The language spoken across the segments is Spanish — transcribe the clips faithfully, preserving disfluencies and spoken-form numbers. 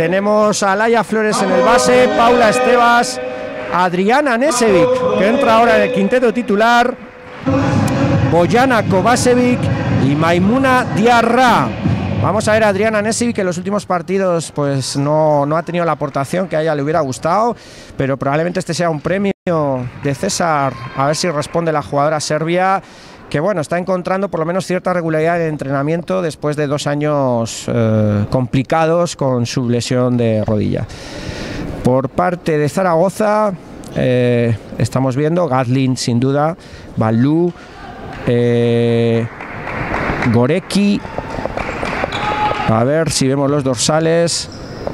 tenemos a Laia Flores en el base, Paula Estevas, Adriana Nesevic, que entra ahora en el quinteto titular, Bojana Kovacevic y Maimuna Diarra. Vamos a ver a Adriana Nesevic, que en los últimos partidos pues no, no ha tenido la aportación que a ella le hubiera gustado, pero probablemente este sea un premio de César, a ver si responde la jugadora serbia, que bueno, está encontrando por lo menos cierta regularidad en entrenamiento después de dos años eh, complicados con su lesión de rodilla. Por parte de Zaragoza eh, estamos viendo Gatlin sin duda, Balú, eh, Gorecki, a ver si vemos los dorsales.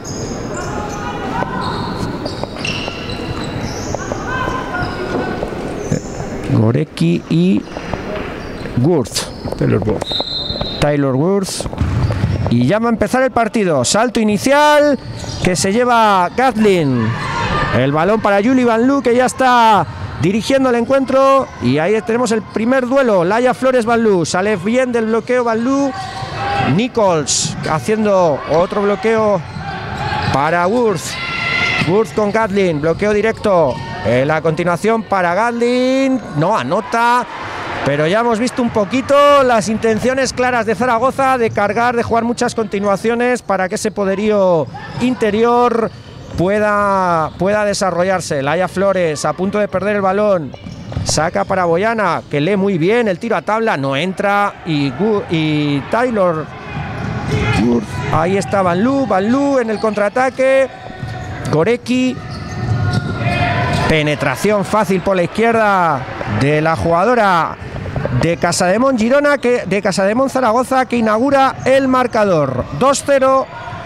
Gorecki y Worth. Taylor Worth. Taylor Worth. Y ya va a empezar el partido. Salto inicial que se lleva Gatlin. El balón para Julie Van Loo, que ya está dirigiendo el encuentro. Y ahí tenemos el primer duelo. Laia Flores Van Loo. Sale bien del bloqueo Van Loo. Nichols haciendo otro bloqueo para Worth. Worth con Gatlin. Bloqueo directo. En la continuación para Gatlin. No anota. Pero ya hemos visto un poquito las intenciones claras de Zaragoza de cargar, de jugar muchas continuaciones para que ese poderío interior pueda, pueda desarrollarse. Laia Flores a punto de perder el balón. Saca para Bojana, que lee muy bien el tiro a tabla, no entra. Y, y Taylor. Ahí está Van Loo, Van Loo en el contraataque. Gorecki. Penetración fácil por la izquierda de la jugadora de Casademont Girona, que, de Casademont Zaragoza, que inaugura el marcador. dos cero.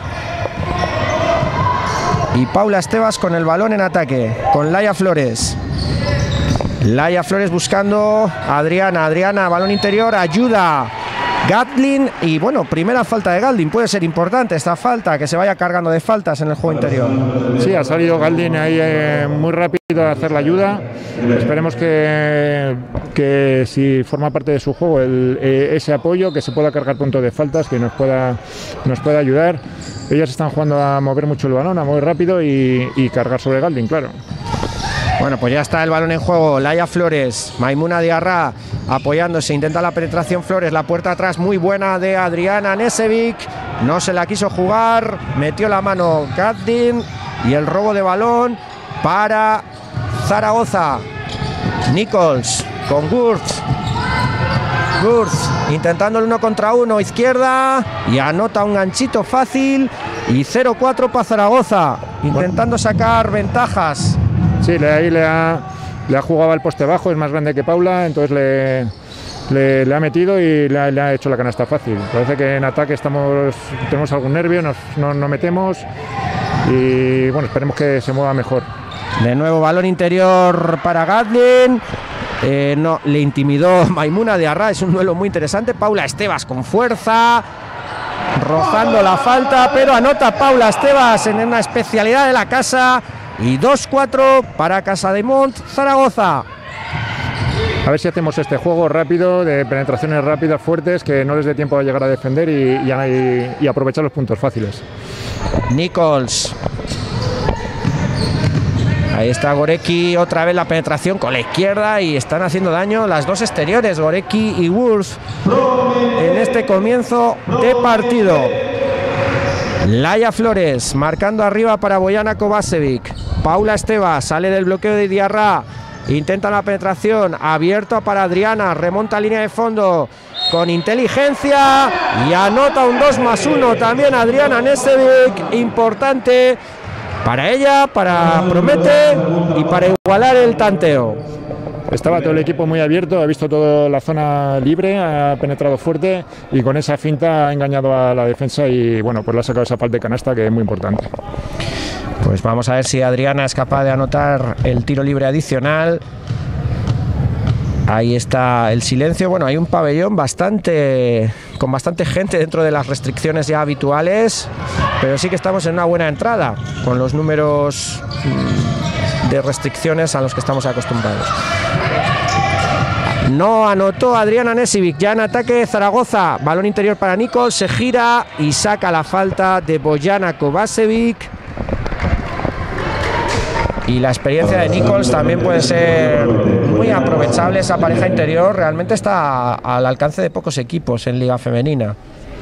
Y Paula Estevas con el balón en ataque, con Laia Flores. Laia Flores buscando a Adriana. Adriana, balón interior, ayuda Gatlin. Y bueno, primera falta de Gatlin. Puede ser importante esta falta, que se vaya cargando de faltas en el juego interior. Sí, ha salido Gatlin ahí eh, muy rápido a hacer la ayuda. Esperemos que, que si forma parte de su juego el, eh, ese apoyo, que se pueda cargar puntos de faltas, que nos pueda, nos pueda ayudar. Ellas están jugando a mover mucho el balón, a mover rápido y, y cargar sobre Gatlin, claro. Bueno, pues ya está el balón en juego. Laia Flores, Maimuna Diarra apoyándose, intenta la penetración Flores, la puerta atrás muy buena de Adriana Nesevic, no se la quiso jugar, metió la mano Gatlin y el robo de balón para Zaragoza. Nichols con Worth. Worth intentando el uno contra uno, izquierda, y anota un ganchito fácil. Y cero cuatro para Zaragoza, intentando sacar ventajas. Sí, ahí le ha, le ha jugado al poste bajo, es más grande que Paula, entonces le, le, le ha metido y le ha, le ha hecho la canasta fácil. Parece que en ataque estamos, tenemos algún nervio, nos, no, no metemos y bueno, esperemos que se mueva mejor. De nuevo balón interior para Gatlin. Eh, no, le intimidó Maimuna Diarra, es un duelo muy interesante. Paula Estevas con fuerza, rozando la falta, pero anota Paula Estevas en una especialidad de la casa. Y dos cuatro para Casademont Zaragoza. A ver si hacemos este juego rápido, de penetraciones rápidas, fuertes, que no les dé tiempo a llegar a defender y, y, y aprovechar los puntos fáciles. Nichols. Ahí está Gorecki, otra vez la penetración con la izquierda y están haciendo daño las dos exteriores, Gorecki y Worth, en este comienzo de partido. Laia Flores marcando arriba para Bojana Kovacevic. Paula Estevas sale del bloqueo de Diarra, intenta la penetración, abierto para Adriana, remonta línea de fondo con inteligencia y anota un dos más uno también Adriana Nesevic, importante para ella, para Promete y para igualar el tanteo. Estaba todo el equipo muy abierto, ha visto toda la zona libre, ha penetrado fuerte y con esa finta ha engañado a la defensa y bueno, pues le ha sacado esa falta de canasta que es muy importante. Pues vamos a ver si Adriana es capaz de anotar el tiro libre adicional. Ahí está el silencio. Bueno, hay un pabellón bastante con bastante gente dentro de las restricciones ya habituales, pero sí que estamos en una buena entrada con los números de restricciones a los que estamos acostumbrados. No anotó Adriana Nesevic. Ya en ataque Zaragoza. Balón interior para Nichols. Se gira y saca la falta de Bojana Kovacevic. Y la experiencia de Nichols también puede ser muy aprovechable. Esa pareja interior realmente está al alcance de pocos equipos en Liga Femenina.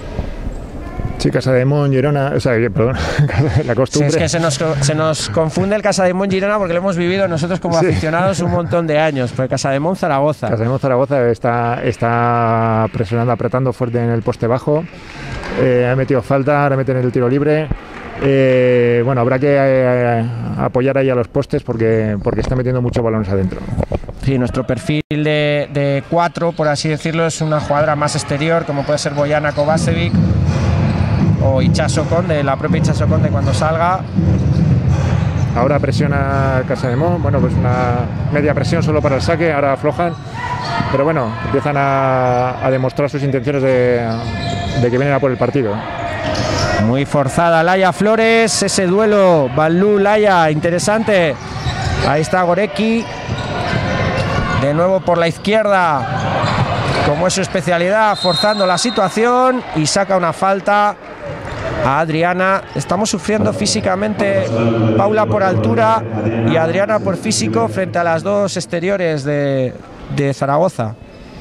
Sí, Casademont, Girona, o sea, perdón, la costumbre. Sí, es que se nos, se nos confunde el Casademont Girona porque lo hemos vivido nosotros como sí. aficionados un montón de años, pero Casademont Zaragoza. Casademont Zaragoza está, está presionando, apretando fuerte en el poste bajo, eh, ha metido falta, ahora meten el tiro libre. Eh, bueno, habrá que eh, apoyar ahí a los postes porque, porque está metiendo muchos balones adentro. Sí, nuestro perfil de, de cuatro, por así decirlo, es una jugadora más exterior, como puede ser Bojana Kovacevic o Ichazo Conde, la propia Ichazo Conde cuando salga. Ahora presiona Casademont, bueno, pues una media presión solo para el saque, ahora aflojan, pero bueno, empiezan a, a demostrar sus intenciones de, de que vienen a por el partido. Muy forzada Laia Flores, ese duelo Balú-Laia, interesante. Ahí está Gorecki, de nuevo por la izquierda, como es su especialidad, forzando la situación y saca una falta a Adriana. Estamos sufriendo físicamente, Paula por altura y Adriana por físico frente a las dos exteriores de, de Zaragoza.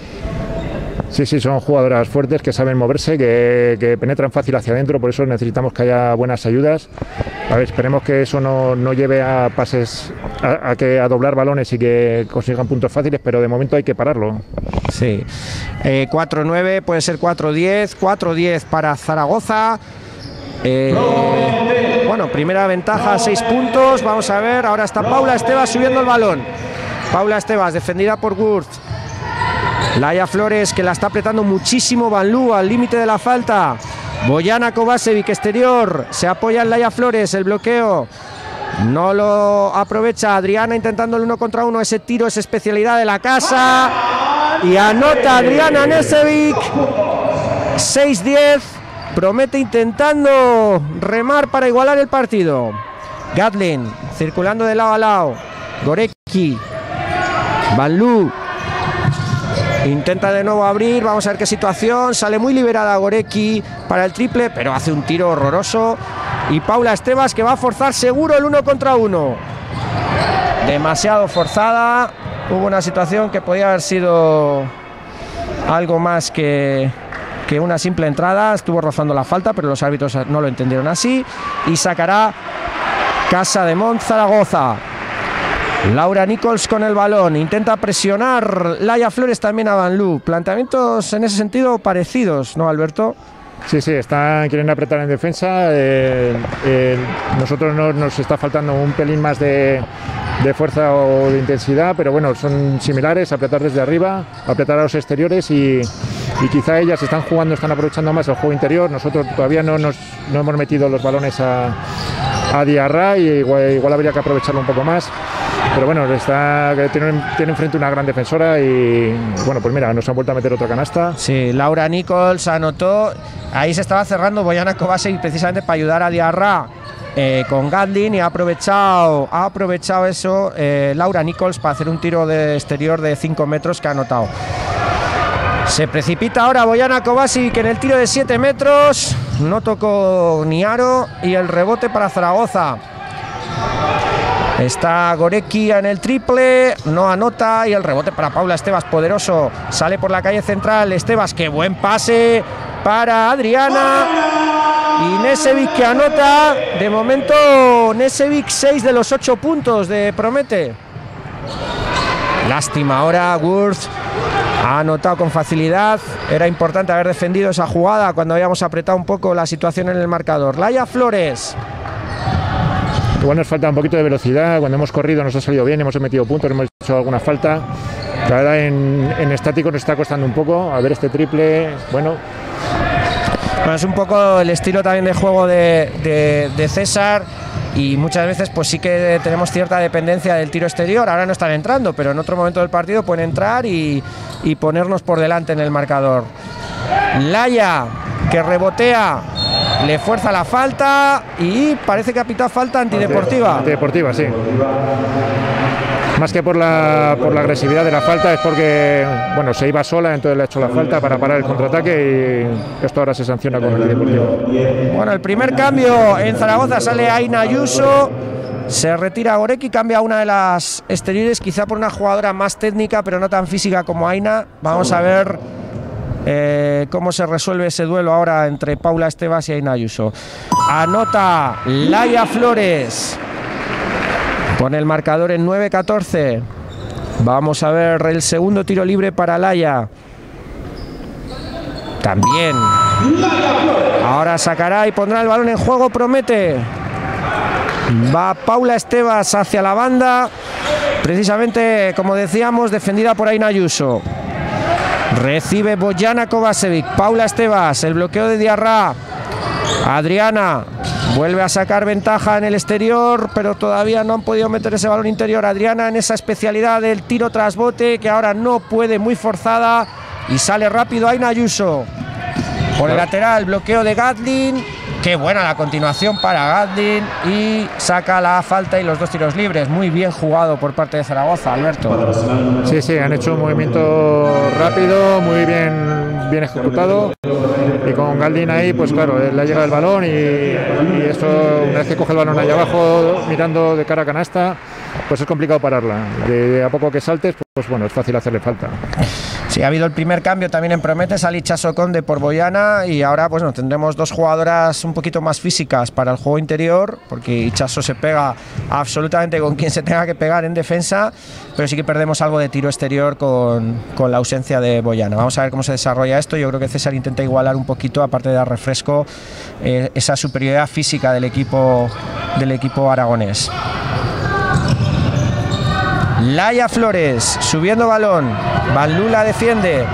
Sí, sí, son jugadoras fuertes que saben moverse, que, que penetran fácil hacia adentro, por eso necesitamos que haya buenas ayudas. A ver, esperemos que eso no, no lleve a pases, a, a, que, a doblar balones y que consigan puntos fáciles, pero de momento hay que pararlo. Sí, eh, cuatro nueve, puede ser cuatro diez, cuatro diez para Zaragoza. Eh, bueno, primera ventaja, seis puntos. Vamos a ver, ahora está Paula Estevas subiendo el balón. Paula Estevas, defendida por Wurth. Laia Flores, que la está apretando muchísimo Vanloo al límite de la falta. Bojana Kovacevic, exterior. Se apoya en Laia Flores, el bloqueo. No lo aprovecha Adriana intentando el uno contra uno. Ese tiro es especialidad de la casa. Y anota Adriana Nesevic. seis diez. Promete intentando remar para igualar el partido. Gatlin circulando de lado a lado. Gorecki. Vanloo. Intenta de nuevo abrir, vamos a ver qué situación. Sale muy liberada Gorecki para el triple, pero hace un tiro horroroso. Y Paula Estevas, que va a forzar seguro el uno contra uno. Demasiado forzada. Hubo una situación que podía haber sido algo más que, que una simple entrada. Estuvo rozando la falta, pero los árbitros no lo entendieron así. Y sacará Casademont Zaragoza. Laura Nichols con el balón, intenta presionar Laia Flores también a Vanloo. Planteamientos en ese sentido parecidos, ¿no, Alberto? Sí, sí, están queriendo apretar en defensa. Eh, eh, nosotros no, nos está faltando un pelín más de, de fuerza o de intensidad, pero bueno, son similares, apretar desde arriba, apretar a los exteriores y, y quizá ellas están jugando, están aprovechando más el juego interior. Nosotros todavía no, nos, no hemos metido los balones a, a Diarra y igual, igual habría que aprovecharlo un poco más. Pero bueno, está, tiene, tiene enfrente una gran defensora y bueno, pues mira, nos han vuelto a meter otra canasta. Sí, Laura Nichols anotó, ahí se estaba cerrando Bojana Kovacevic precisamente para ayudar a Diarra eh, con Gatlin y ha aprovechado, ha aprovechado eso eh, Laura Nichols para hacer un tiro de exterior de cinco metros que ha anotado. Se precipita ahora Bojana Kovacevic en el tiro de siete metros, no tocó ni aro y el rebote para Zaragoza. Está Gorecki en el triple, no anota y el rebote para Paula Estevas, poderoso, sale por la calle central, Estevas, qué buen pase para Adriana y Nesevic que anota, de momento Nesevic seis de los ocho puntos de Promete. Lástima ahora, Wurth ha anotado con facilidad, era importante haber defendido esa jugada cuando habíamos apretado un poco la situación en el marcador. Laia Flores. Igual nos falta un poquito de velocidad, cuando hemos corrido nos ha salido bien, hemos metido puntos, hemos hecho alguna falta. La verdad en, en estático nos está costando un poco, a ver este triple, bueno. Bueno, es un poco el estilo también de juego de, de, de César y muchas veces pues sí que tenemos cierta dependencia del tiro exterior, ahora no están entrando, pero en otro momento del partido pueden entrar y, y ponernos por delante en el marcador. Laia, que rebotea, le fuerza la falta y parece que ha pitado falta antideportiva. Antideportiva, sí. más que por la, por la agresividad de la falta, es porque bueno, se iba sola, entonces le ha hecho la falta para parar el contraataque y esto ahora se sanciona con el Deportivo. Bueno, el primer cambio en Zaragoza, sale Aina Ayuso, se retira Gorecki, cambia una de las exteriores, quizá por una jugadora más técnica pero no tan física como Aina. Vamos a ver eh, cómo se resuelve ese duelo ahora entre Paula Estevas y Aina Ayuso. Anota Laia Flores, pone el marcador en nueve catorce. Vamos a ver el segundo tiro libre para Laia. También. Ahora sacará y pondrá el balón en juego, promete. Va Paula Estevas hacia la banda, precisamente como decíamos, defendida por Aina Ayuso. Recibe Bojana Kovacevic, Paula Estevas, el bloqueo de Diarra. Adriana vuelve a sacar ventaja en el exterior, pero todavía no han podido meter ese balón interior. Adriana en esa especialidad del tiro tras bote, que ahora no puede, muy forzada, y sale rápido Aina Ayuso. Por el lateral, bloqueo de Gatlin. Qué buena la continuación para Gatlin, y saca la falta y los dos tiros libres. Muy bien jugado por parte de Zaragoza, Alberto. Sí, sí, han hecho un movimiento rápido, muy bien, bien ejecutado, y con Gatlin ahí, pues claro, le llega el balón y, y eso, una vez que coge el balón ahí abajo, mirando de cara a canasta, pues es complicado pararla. De, de a poco que saltes, pues bueno, es fácil hacerle falta. Sí, ha habido el primer cambio también en Promete, sale Chaso Conde por Bojana, y ahora pues no, tendremos dos jugadoras un poquito más físicas para el juego interior, porque Ichazo se pega absolutamente con quien se tenga que pegar en defensa, pero sí que perdemos algo de tiro exterior con, con la ausencia de Bojana. Vamos a ver cómo se desarrolla esto. Yo creo que César intenta igualar un poquito, aparte de dar refresco, eh, esa superioridad física del equipo, del equipo aragonés. Laia Flores subiendo balón, Van Lula defiende,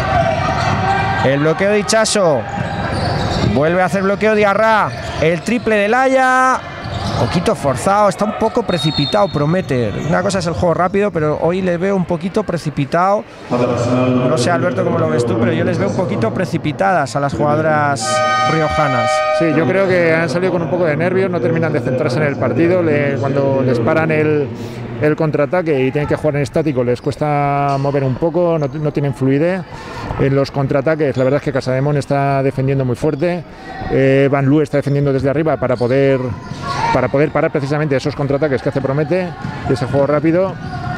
el bloqueo de Ichazo, vuelve a hacer bloqueo de Arra, el triple de Laia, poquito forzado, está un poco precipitado Promete. Una cosa es el juego rápido, pero hoy les veo un poquito precipitado. No sé, Alberto, cómo lo ves tú, pero yo les veo un poquito precipitadas a las jugadoras riojanas. Sí, yo creo que han salido con un poco de nervios, no terminan de centrarse en el partido. Le, cuando les paran el el contraataque y tienen que jugar en estático, les cuesta mover un poco, no, no tienen fluidez en los contraataques. La verdad es que Casademón está defendiendo muy fuerte, eh, Van Loo está defendiendo desde arriba para poder, para poder parar precisamente esos contraataques que hace Promete, ese juego rápido,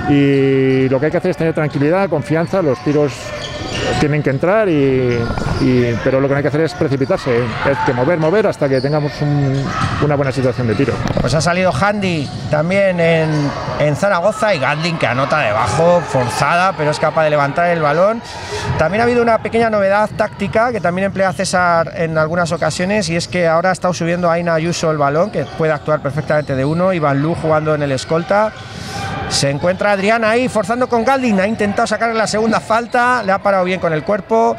y lo que hay que hacer es tener tranquilidad, confianza, los tiros tienen que entrar, y, y, pero lo que no hay que hacer es precipitarse, es que mover, mover hasta que tengamos un, una buena situación de tiro. Pues ha salido Handy también en, en Zaragoza, y Gatlin, que anota debajo, forzada, pero es capaz de levantar el balón. También ha habido una pequeña novedad táctica que también emplea César en algunas ocasiones, y es que ahora ha estado subiendo Aina Ayuso el balón, que puede actuar perfectamente de uno, y Van Loo jugando en el escolta. Se encuentra Adriana ahí forzando con Gatlin, ha intentado sacarle la segunda falta, le ha parado bien con el cuerpo,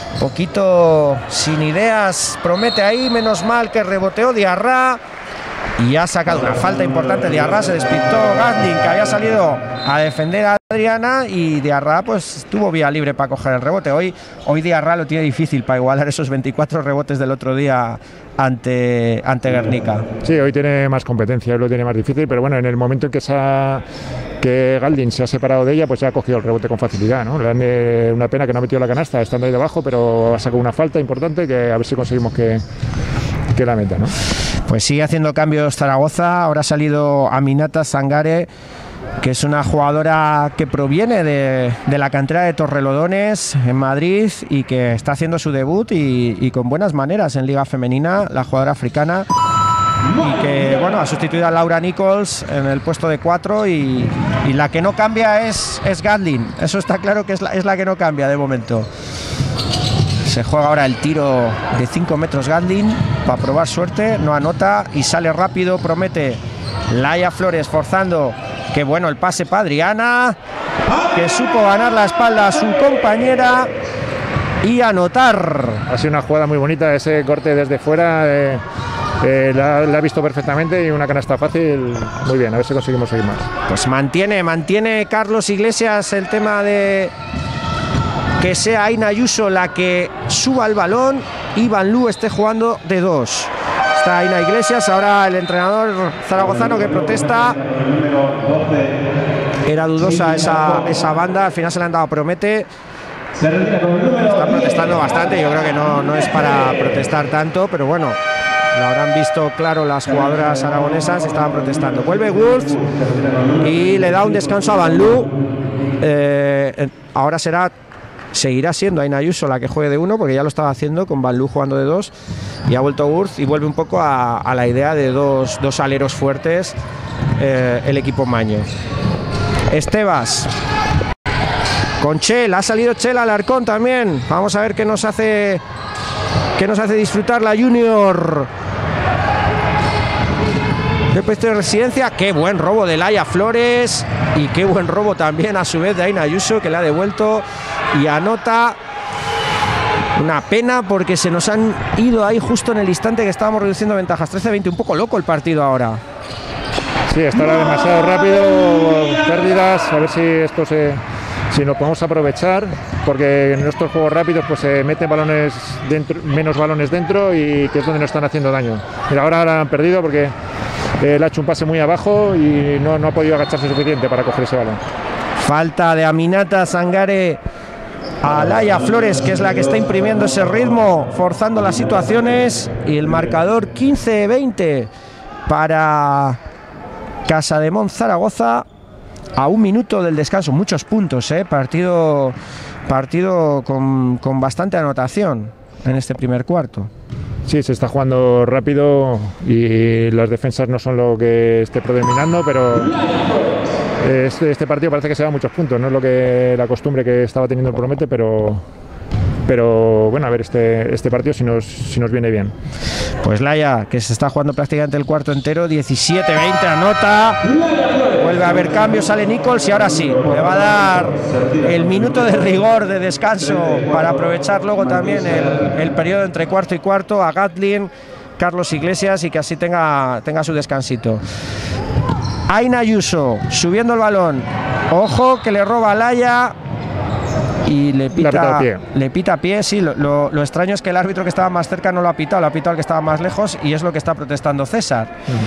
poquito sin ideas Promete ahí, menos mal que reboteó Diarra y ha sacado una falta importante. Diarra, se despistó Gatlin, que había salido a defender a Adriana, y Diarra pues tuvo vía libre para coger el rebote. Hoy, hoy Diarra lo tiene difícil para igualar esos veinticuatro rebotes del otro día ante, ante Guernica. Sí, hoy tiene más competencia, hoy lo tiene más difícil, pero bueno, en el momento en que, esa, que Gatlin se ha separado de ella, pues ya ha cogido el rebote con facilidad, ¿no? Le dan eh, una pena que no ha metido la canasta estando ahí debajo, pero ha sacado una falta importante que a ver si conseguimos que, que la meta, ¿no? Pues sigue haciendo cambios Zaragoza. Ahora ha salido Aminata Sangare, que es una jugadora que proviene de, de la cantera de Torrelodones en Madrid, y que está haciendo su debut y, y con buenas maneras en Liga Femenina, la jugadora africana, y que bueno, ha sustituido a Laura Nichols en el puesto de cuatro, y, y la que no cambia es, es Gatlin. Eso está claro, que es la, es la que no cambia de momento. Se juega ahora el tiro de cinco metros Gatlin para probar suerte, no anota y sale rápido Promete. Laia Flores forzando, qué bueno el pase para Adriana, que supo ganar la espalda a su compañera y anotar. Ha sido una jugada muy bonita, ese corte desde fuera, eh, eh, la, la ha visto perfectamente, y una canasta fácil. Muy bien, a ver si conseguimos seguir más. Pues mantiene, mantiene Carlos Iglesias el tema de que sea Aina Ayuso la que suba el balón y Van Loo esté jugando de dos. Está Aina Iglesias, ahora el entrenador zaragozano que protesta. era dudosa esa, esa banda, al final se le han dado promete. Están protestando bastante, yo creo que no, no es para protestar tanto, pero bueno, lo habrán visto claro las jugadoras aragonesas, estaban protestando. Vuelve Wurz y le da un descanso a Vanloo. Eh, ahora será, seguirá siendo Aina Ayuso la que juegue de uno, porque ya lo estaba haciendo con Vanloo jugando de dos, y ha vuelto Wurz y vuelve un poco a, a la idea de dos, dos aleros fuertes eh, el equipo maño. Estebas con Chel, ha salido Chel Alarcón también. Vamos a ver qué nos hace qué nos hace disfrutar la Junior de puesto de residencia. Qué buen robo de Laia Flores y qué buen robo también a su vez de Aina Ayuso, que le ha devuelto y anota. Una pena porque se nos han ido ahí justo en el instante que estábamos reduciendo ventajas. trece veinte, un poco loco el partido ahora. Sí, estará demasiado rápido, pérdidas, a ver si esto se... si nos podemos aprovechar, porque en estos juegos rápidos pues se meten balones dentro, menos balones dentro, y que es donde nos están haciendo daño. Mira, ahora la han perdido porque eh, le ha hecho un pase muy abajo y no, no ha podido agacharse suficiente para coger ese balón. Falta de Aminata Sangare a Laia Flores, que es la que está imprimiendo ese ritmo, forzando las situaciones, y el marcador quince veinte para Casademont Zaragoza. A un minuto del descanso, muchos puntos, ¿eh? partido, partido con, con bastante anotación en este primer cuarto. Sí, se está jugando rápido y las defensas no son lo que esté predominando, pero este, este partido parece que se da muchos puntos, no es lo que la costumbre que estaba teniendo el Promete, pero, pero bueno, a ver este, este partido si nos, si nos viene bien. Pues Laia, que se está jugando prácticamente el cuarto entero, diecisiete veinte, anota, vuelve a haber cambios, sale Nichols y ahora sí, le va a dar el minuto de rigor de descanso para aprovechar luego también el, el periodo entre cuarto y cuarto a Gatlin, Carlos Iglesias, y que así tenga, tenga su descansito. Aina Ayuso subiendo el balón, ojo que le roba a Laia. Y le pita, pie. le pita pie, sí, lo, lo, lo extraño es que el árbitro que estaba más cerca no lo ha pitado, lo ha pitado el que estaba más lejos, y es lo que está protestando César.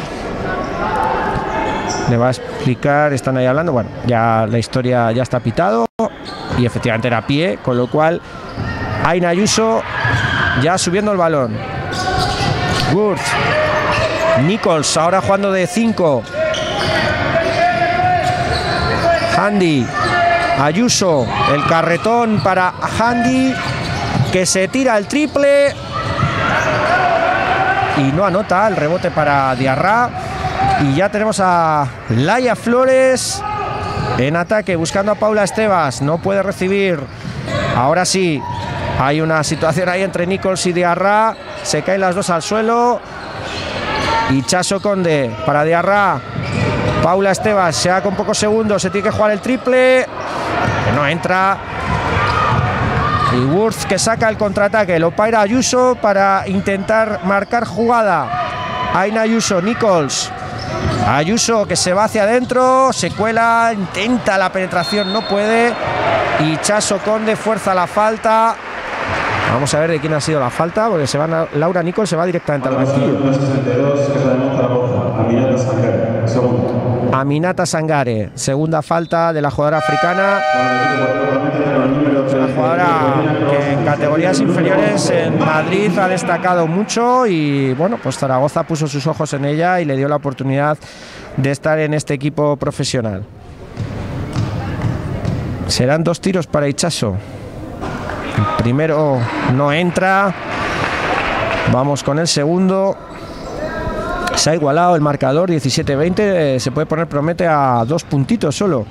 Uh-huh. Le va a explicar, están ahí hablando, bueno, ya la historia ya está pitado, y efectivamente era pie, con lo cual Aina Ayuso ya subiendo el balón. Wurz, Nichols ahora jugando de cinco. Handy, Ayuso, el carretón para Handy, que se tira el triple y no anota, el rebote para Diarra, y ya tenemos a Laia Flores en ataque buscando a Paula Estebas, no puede recibir. Ahora sí, hay una situación ahí entre Nichols y Diarra, se caen las dos al suelo y Chaso Conde para Diarra. Paula Estebas se da con pocos segundos, se tiene que jugar el triple, que no entra. Y Wurz que saca el contraataque, lo paira Ayuso para intentar marcar jugada. Aina Ayuso, Nichols. Ayuso que se va hacia adentro, se cuela, intenta la penetración, no puede. Y Chaso Conde fuerza la falta. Vamos a ver de quién ha sido la falta, porque se van a, Laura Nichols se va directamente al banquillo. Aminata Sangare, segunda falta de la jugadora africana. Es una jugadora que en categorías inferiores en Madrid ha destacado mucho, y bueno, pues Zaragoza puso sus ojos en ella y le dio la oportunidad de estar en este equipo profesional. Serán dos tiros para Itxaso. El primero no entra. Vamos con el segundo. Se ha igualado el marcador, diecisiete veinte. Se puede poner Promete a dos puntitos solo.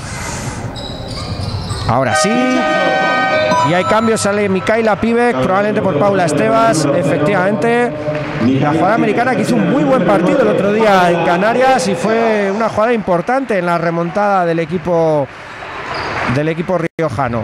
Ahora sí. Y hay cambios, sale Micaela Pivek, probablemente por Paula Estebas. Efectivamente, la jugada americana que hizo un muy buen partido el otro día en Canarias, y fue una jugada importante en la remontada del equipo del equipo riojano.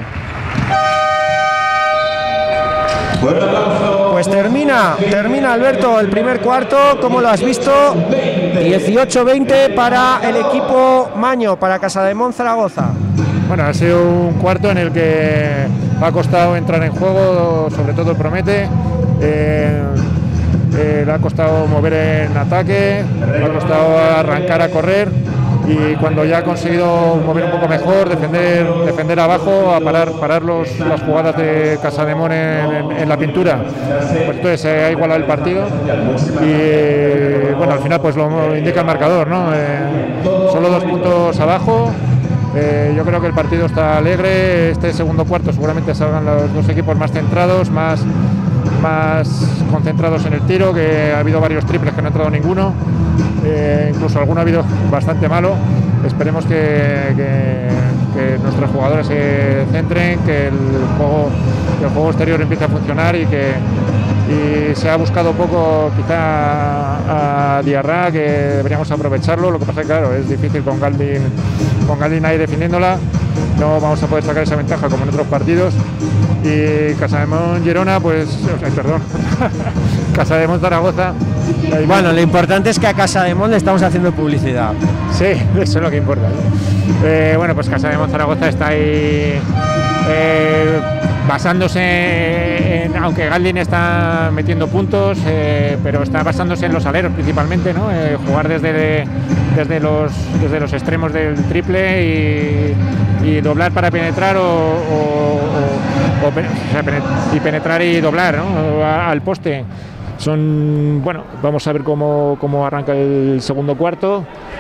Pues termina, termina Alberto el primer cuarto, como lo has visto, dieciocho veinte para el equipo maño, para Casademont Zaragoza. Bueno, ha sido un cuarto en el que ha costado entrar en juego, sobre todo el Promete, eh, eh, le ha costado mover en ataque, le ha costado arrancar a correr, y cuando ya ha conseguido mover un poco mejor, defender defender abajo, a parar parar los, las jugadas de Casademón en, en, en la pintura, pues entonces se ha igualado el partido y bueno, al final pues lo indica el marcador, ¿no? Eh, solo dos puntos abajo. Eh, yo creo que el partido está alegre. Este segundo cuarto seguramente salgan los dos equipos más centrados, más, más concentrados en el tiro, que ha habido varios triples que no ha entrado ninguno, eh, incluso alguno ha habido bastante malo. Esperemos que, que, que nuestros jugadores se centren, que el juego, que el juego exterior empiece a funcionar y que y se ha buscado poco quizá a Diarra, que deberíamos aprovecharlo. Lo que pasa es que claro, es difícil con Galdin, con Galdin ahí defendiéndola, no vamos a poder sacar esa ventaja como en otros partidos. Y Casademón Girona, pues, o sea, perdón, Casademón Zaragoza. Bueno, lo importante es que a Casademón le estamos haciendo publicidad. Sí, eso es lo que importa, ¿no? Eh, bueno, pues Casademón Zaragoza está ahí eh, basándose en, aunque Galdin está metiendo puntos, eh, pero está basándose en los aleros principalmente, ¿no? Eh, jugar desde, desde, los, desde los extremos del triple y, y doblar para penetrar o, o, o, o, o sea, y penetrar y doblar, ¿no? A, al poste. Son, bueno, vamos a ver cómo, cómo arranca el segundo cuarto.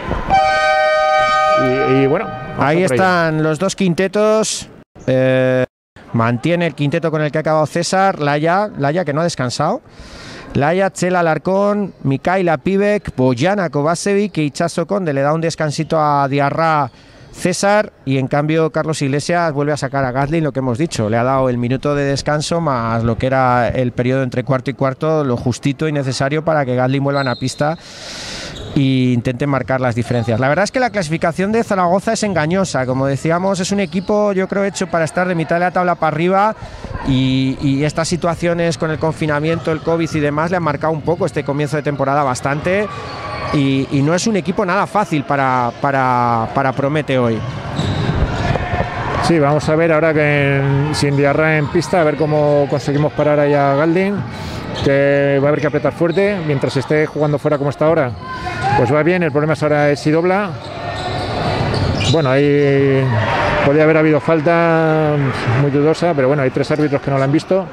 Y, y bueno, ahí están los dos quintetos. Eh, mantiene el quinteto con el que ha acabado César. Laya, Laya que no ha descansado. Laya, Chela Alarcón, Mikaila Pivek, Bojana Kovacevic y Itxaso Conde. Le da un descansito a Diarra César, y en cambio Carlos Iglesias vuelve a sacar a Galdin, lo que hemos dicho, le ha dado el minuto de descanso más lo que era el periodo entre cuarto y cuarto, lo justito y necesario para que Galdin vuelva a la pista e intente marcar las diferencias. La verdad es que la clasificación de Zaragoza es engañosa, como decíamos, es un equipo yo creo hecho para estar de mitad de la tabla para arriba, y, y estas situaciones con el confinamiento, el COVID y demás le han marcado un poco este comienzo de temporada bastante. Y, y no es un equipo nada fácil para, para, para Promete hoy. Sí, vamos a ver ahora que en, sin Diarra en pista, a ver cómo conseguimos parar ahí a Galdin, que va a haber que apretar fuerte mientras esté jugando fuera como está ahora. Pues va bien, el problema es ahora es si dobla. Bueno, ahí podría haber habido falta muy dudosa, pero bueno, hay tres árbitros que no la han visto.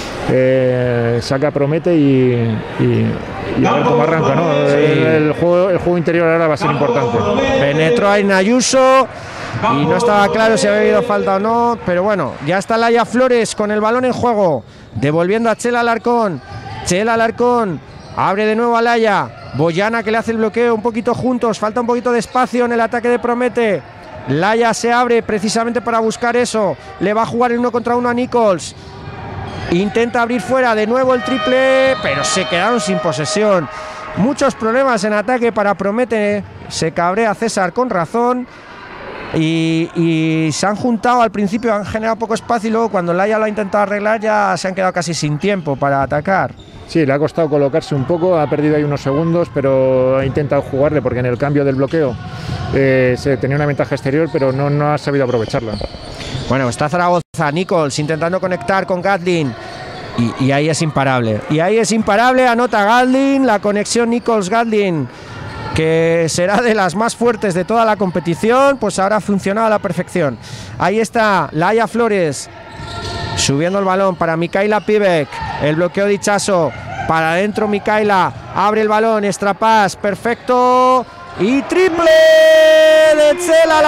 Eh, saca Promete y, y, y a ver cómo arranca, ¿no? Sí. El, el, juego, el juego interior ahora va a ser importante. Penetró a Inayuso y no estaba claro si había habido falta o no, pero bueno, ya está Laya Flores con el balón en juego, devolviendo a Chela Alarcón. Chela Alarcón abre de nuevo a Laya. Bojana que le hace el bloqueo un poquito juntos, falta un poquito de espacio en el ataque de Promete. Laya se abre precisamente para buscar eso, le va a jugar el uno contra uno a Nichols. Intenta abrir fuera de nuevo el triple, pero se quedaron sin posesión. Muchos problemas en ataque para Promete. Se cabrea César con razón. Y, y se han juntado al principio, han generado poco espacio, y luego cuando Laya lo ha intentado arreglar ya se han quedado casi sin tiempo para atacar. Sí, le ha costado colocarse un poco, ha perdido ahí unos segundos, pero ha intentado jugarle porque en el cambio del bloqueo eh, se tenía una ventaja exterior, pero no, no ha sabido aprovecharla. Bueno, está Zaragoza, Nichols intentando conectar con Galdin y, y ahí es imparable. Y ahí es imparable, anota Galdin, la conexión Nichols-Galdin, que será de las más fuertes de toda la competición, pues ahora ha funcionado a la perfección. Ahí está Laya Flores, subiendo el balón para Mikaila Pivek, el bloqueo de Itxaso, para adentro Mikaila, abre el balón, extrapas, perfecto, y triple de Chela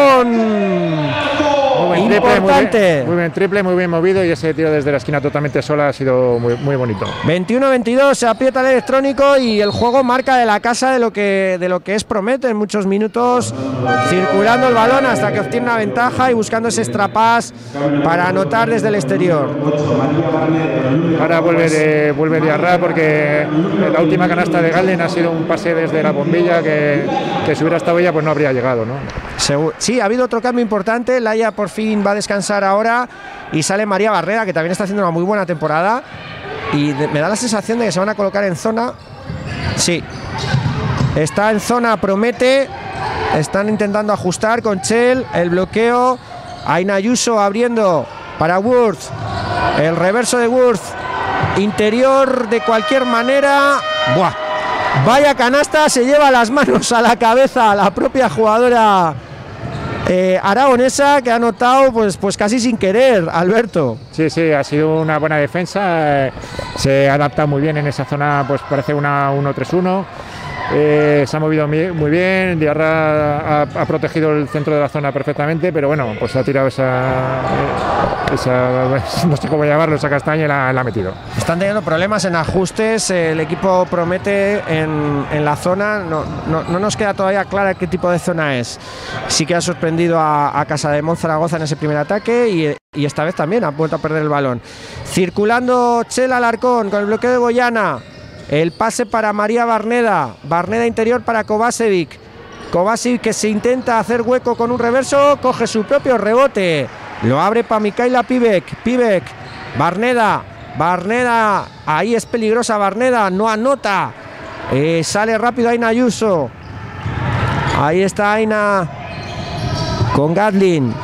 Alarcón. Muy buen Importante. Triple, muy, bien, muy bien triple, muy bien movido, y ese tiro desde la esquina totalmente sola ha sido muy, muy bonito. veintiuno veintidós, se aprieta el electrónico y el juego marca de la casa de lo que, de lo que es Promete en muchos minutos, circulando el balón hasta que obtiene una ventaja y buscando ese extrapás para anotar desde el exterior. Ahora vuelve de, vuelve de Arra, porque la última canasta de Galdin ha sido un pase desde la bombilla que, que si hubiera estado ella pues no habría llegado, ¿no? Sí, ha habido otro cambio importante. Laya por fin va a descansar ahora y sale María Barrera, que también está haciendo una muy buena temporada, y de, me da la sensación de que se van a colocar en zona. Sí, está en zona Promete, están intentando ajustar con Chel, el bloqueo, Aina Ayuso abriendo para Worth, el reverso de Worth, interior de cualquier manera. Buah, Vaya canasta, se lleva las manos a la cabeza la propia jugadora eh, aragonesa, que ha anotado pues, pues casi sin querer, Alberto. Sí, sí, ha sido una buena defensa, eh, se ha adaptado muy bien en esa zona, pues parece una uno tres uno. Eh, se ha movido muy bien, Diarra ha, ha protegido el centro de la zona perfectamente, pero bueno, pues ha tirado esa, esa no sé cómo llamarlo, esa castaña y la, la ha metido. Están teniendo problemas en ajustes, el equipo promete en, en la zona, no, no, no nos queda todavía clara qué tipo de zona es. Sí que ha sorprendido a, a Casademont Zaragoza en ese primer ataque y, y esta vez también ha vuelto a perder el balón. Circulando Chela Alarcón con el bloqueo de Boyana. El pase para María Barneda, Barneda interior para Kovacevic, Kovacevic que se intenta hacer hueco con un reverso, coge su propio rebote, lo abre para Mikaela Pivek, Pivek, Barneda, Barneda, ahí es peligrosa Barneda, no anota, eh, sale rápido Aina Ayuso, ahí está Aina con Gatlin,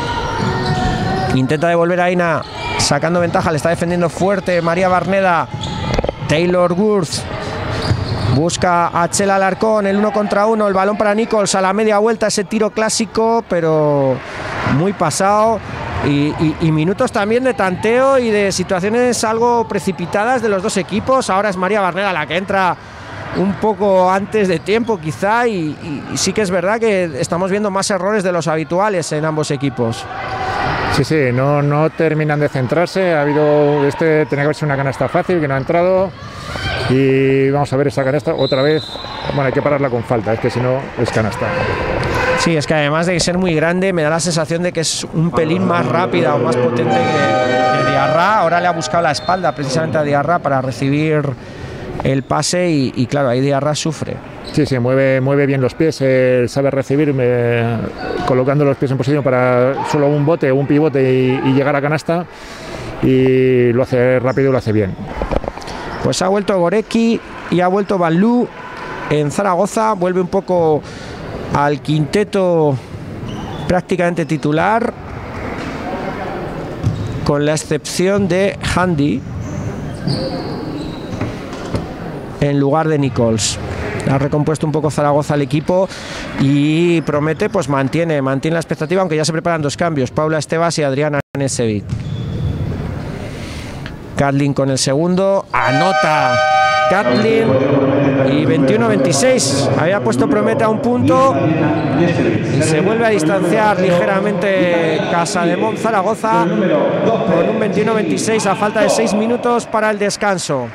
intenta devolver a Aina, sacando ventaja, le está defendiendo fuerte María Barneda. Taylor Wurth busca a Chela Alarcón, el uno contra uno, el balón para Nichols a la media vuelta, ese tiro clásico, pero muy pasado. Y, y, y minutos también de tanteo y de situaciones algo precipitadas de los dos equipos. Ahora es María Barneda la que entra un poco antes de tiempo quizá, y, y, y sí que es verdad que estamos viendo más errores de los habituales en ambos equipos. Sí, sí, no, no terminan de centrarse. Ha habido, este tenía que haber sido una canasta fácil que no ha entrado. Y vamos a ver esa canasta otra vez. Bueno, hay que pararla con falta, es que si no es canasta. Sí, es que además de ser muy grande, me da la sensación de que es un pelín más rápida o más potente que, que Diarra. Ahora le ha buscado la espalda precisamente a Diarra para recibir el pase y, y claro, ahí Diarra sufre. Sí, sí, mueve, mueve bien los pies, eh, sabe recibir, me, colocando los pies en posición para solo un bote o un pivote y, y llegar a canasta, y lo hace rápido y lo hace bien. Pues ha vuelto Gorecki y ha vuelto Balú en Zaragoza, vuelve un poco al quinteto prácticamente titular, con la excepción de Handy en lugar de Nichols. Ha recompuesto un poco Zaragoza al equipo y promete, pues mantiene, mantiene la expectativa, aunque ya se preparan dos cambios, Paula Estevas y Adriana Nesevic. Gatlin con el segundo, anota Gatlin y veintiuno veintiséis, había puesto Promete a un punto y se vuelve a distanciar ligeramente Casademont Zaragoza con un veintiuno veintiséis a falta de seis minutos para el descanso.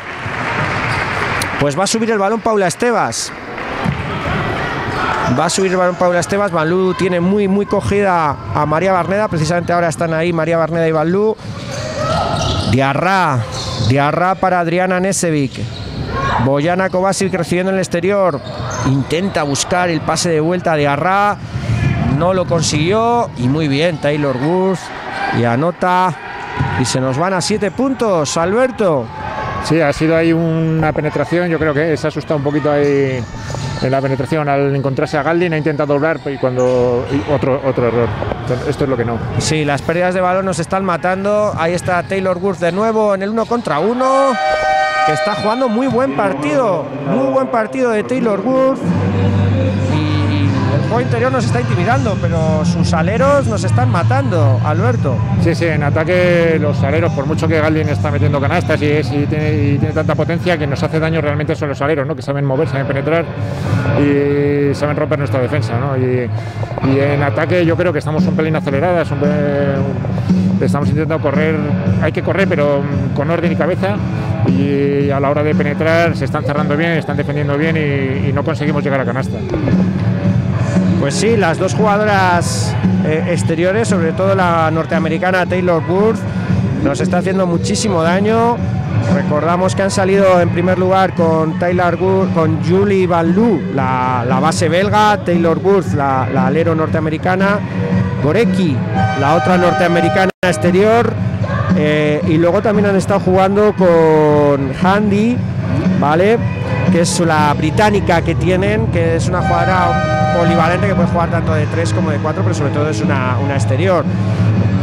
Pues va a subir el balón Paula Estevas. Va a subir el balón Paula Estevas. Balú tiene muy muy cogida a María Barneda. Precisamente ahora están ahí María Barneda y Balú. Diarra. Diarra para Adriana Nesevic. Boyana Kovacic recibiendo en el exterior. Intenta buscar el pase de vuelta a Diarra. No lo consiguió. Y muy bien Taylor Wurth. Y anota. Y se nos van a siete puntos, Alberto. Sí, ha sido ahí una penetración, yo creo que se ha asustado un poquito ahí en la penetración al encontrarse a Gatlin, ha intentado doblar y cuando y otro, otro error. Esto es lo que no. Sí, las pérdidas de balón nos están matando. Ahí está Taylor Wurth de nuevo en el uno contra uno, que está jugando muy buen partido, muy buen partido de Taylor Wurth. El juego interior nos está intimidando, pero sus aleros nos están matando, Alberto. Sí, sí, en ataque los aleros, por mucho que Gatlin está metiendo canastas y, es, y, tiene, y tiene tanta potencia, que nos hace daño realmente son los aleros, ¿no? Que saben mover, saben penetrar y saben romper nuestra defensa, ¿no? Y, y en ataque yo creo que estamos un pelín aceleradas, un pelín, estamos intentando correr, hay que correr pero con orden y cabeza, y a la hora de penetrar se están cerrando bien, están defendiendo bien y, y no conseguimos llegar a canasta. Pues sí, las dos jugadoras eh, exteriores, sobre todo la norteamericana Taylor Wurth, nos está haciendo muchísimo daño. Recordamos que han salido en primer lugar con Taylor Wurth, con Julie Balú, la, la base belga, Taylor Wurth, la, la alero norteamericana, Gorecki, la otra norteamericana exterior, eh, y luego también han estado jugando con Handy, ¿vale? Que es la británica que tienen, que es una jugadora polivalente que puede jugar tanto de tres como de cuatro, pero sobre todo es una, una exterior.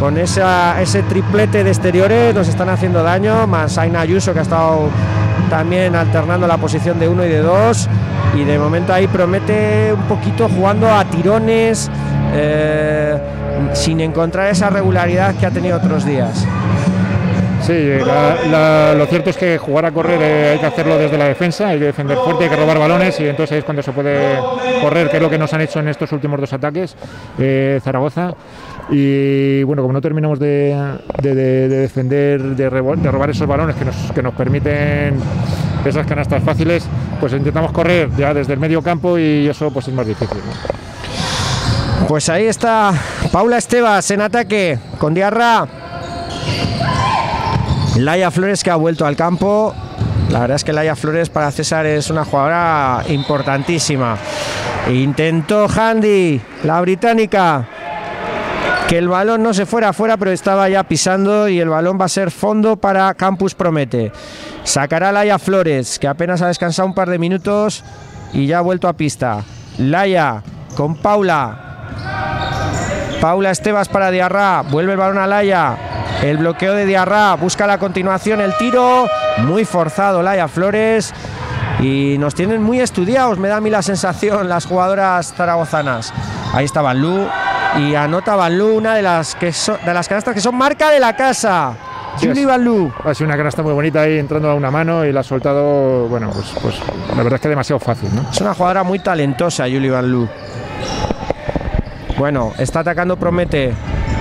con esa, ese triplete de exteriores nos están haciendo daño, más Aina Ayuso, que ha estado también alternando la posición de uno y de dos, y de momento ahí promete un poquito jugando a tirones, eh, sin encontrar esa regularidad que ha tenido otros días. Sí, la, la, lo cierto es que jugar a correr eh, hay que hacerlo desde la defensa, hay que defender fuerte, hay que robar balones, y entonces es cuando se puede correr, que es lo que nos han hecho en estos últimos dos ataques eh, Zaragoza. Y bueno, como no terminamos de, de, de, de defender, de, rebo, de robar esos balones que nos, que nos permiten esas canastas fáciles, pues intentamos correr ya desde el medio campo, y eso pues es más difícil, ¿no? Pues ahí está Paula Estevas en ataque con Diarra. Laia Flores, que ha vuelto al campo. La verdad es que Laia Flores para César es una jugadora importantísima. Intentó Handy, la británica, que el balón no se fuera afuera, pero estaba ya pisando, y el balón va a ser fondo para Campus Promete. Sacará Laia Flores, que apenas ha descansado un par de minutos y ya ha vuelto a pista. Laia con Paula. Paula Estevas para Diarra. Vuelve el balón a Laia. El bloqueo de Diarra, busca la continuación, el tiro, muy forzado Laia Flores, y nos tienen muy estudiados, me da a mí la sensación, las jugadoras zaragozanas. Ahí está Banlú, y anota Banlú, una de las, que so, de las canastas que son marca de la casa. Sí, Julie Banlú. Ha sido una canasta muy bonita ahí, entrando a una mano, y la ha soltado, bueno, pues, pues la verdad es que demasiado fácil, ¿no? Es una jugadora muy talentosa, Julie Banlú. Bueno, está atacando Promete.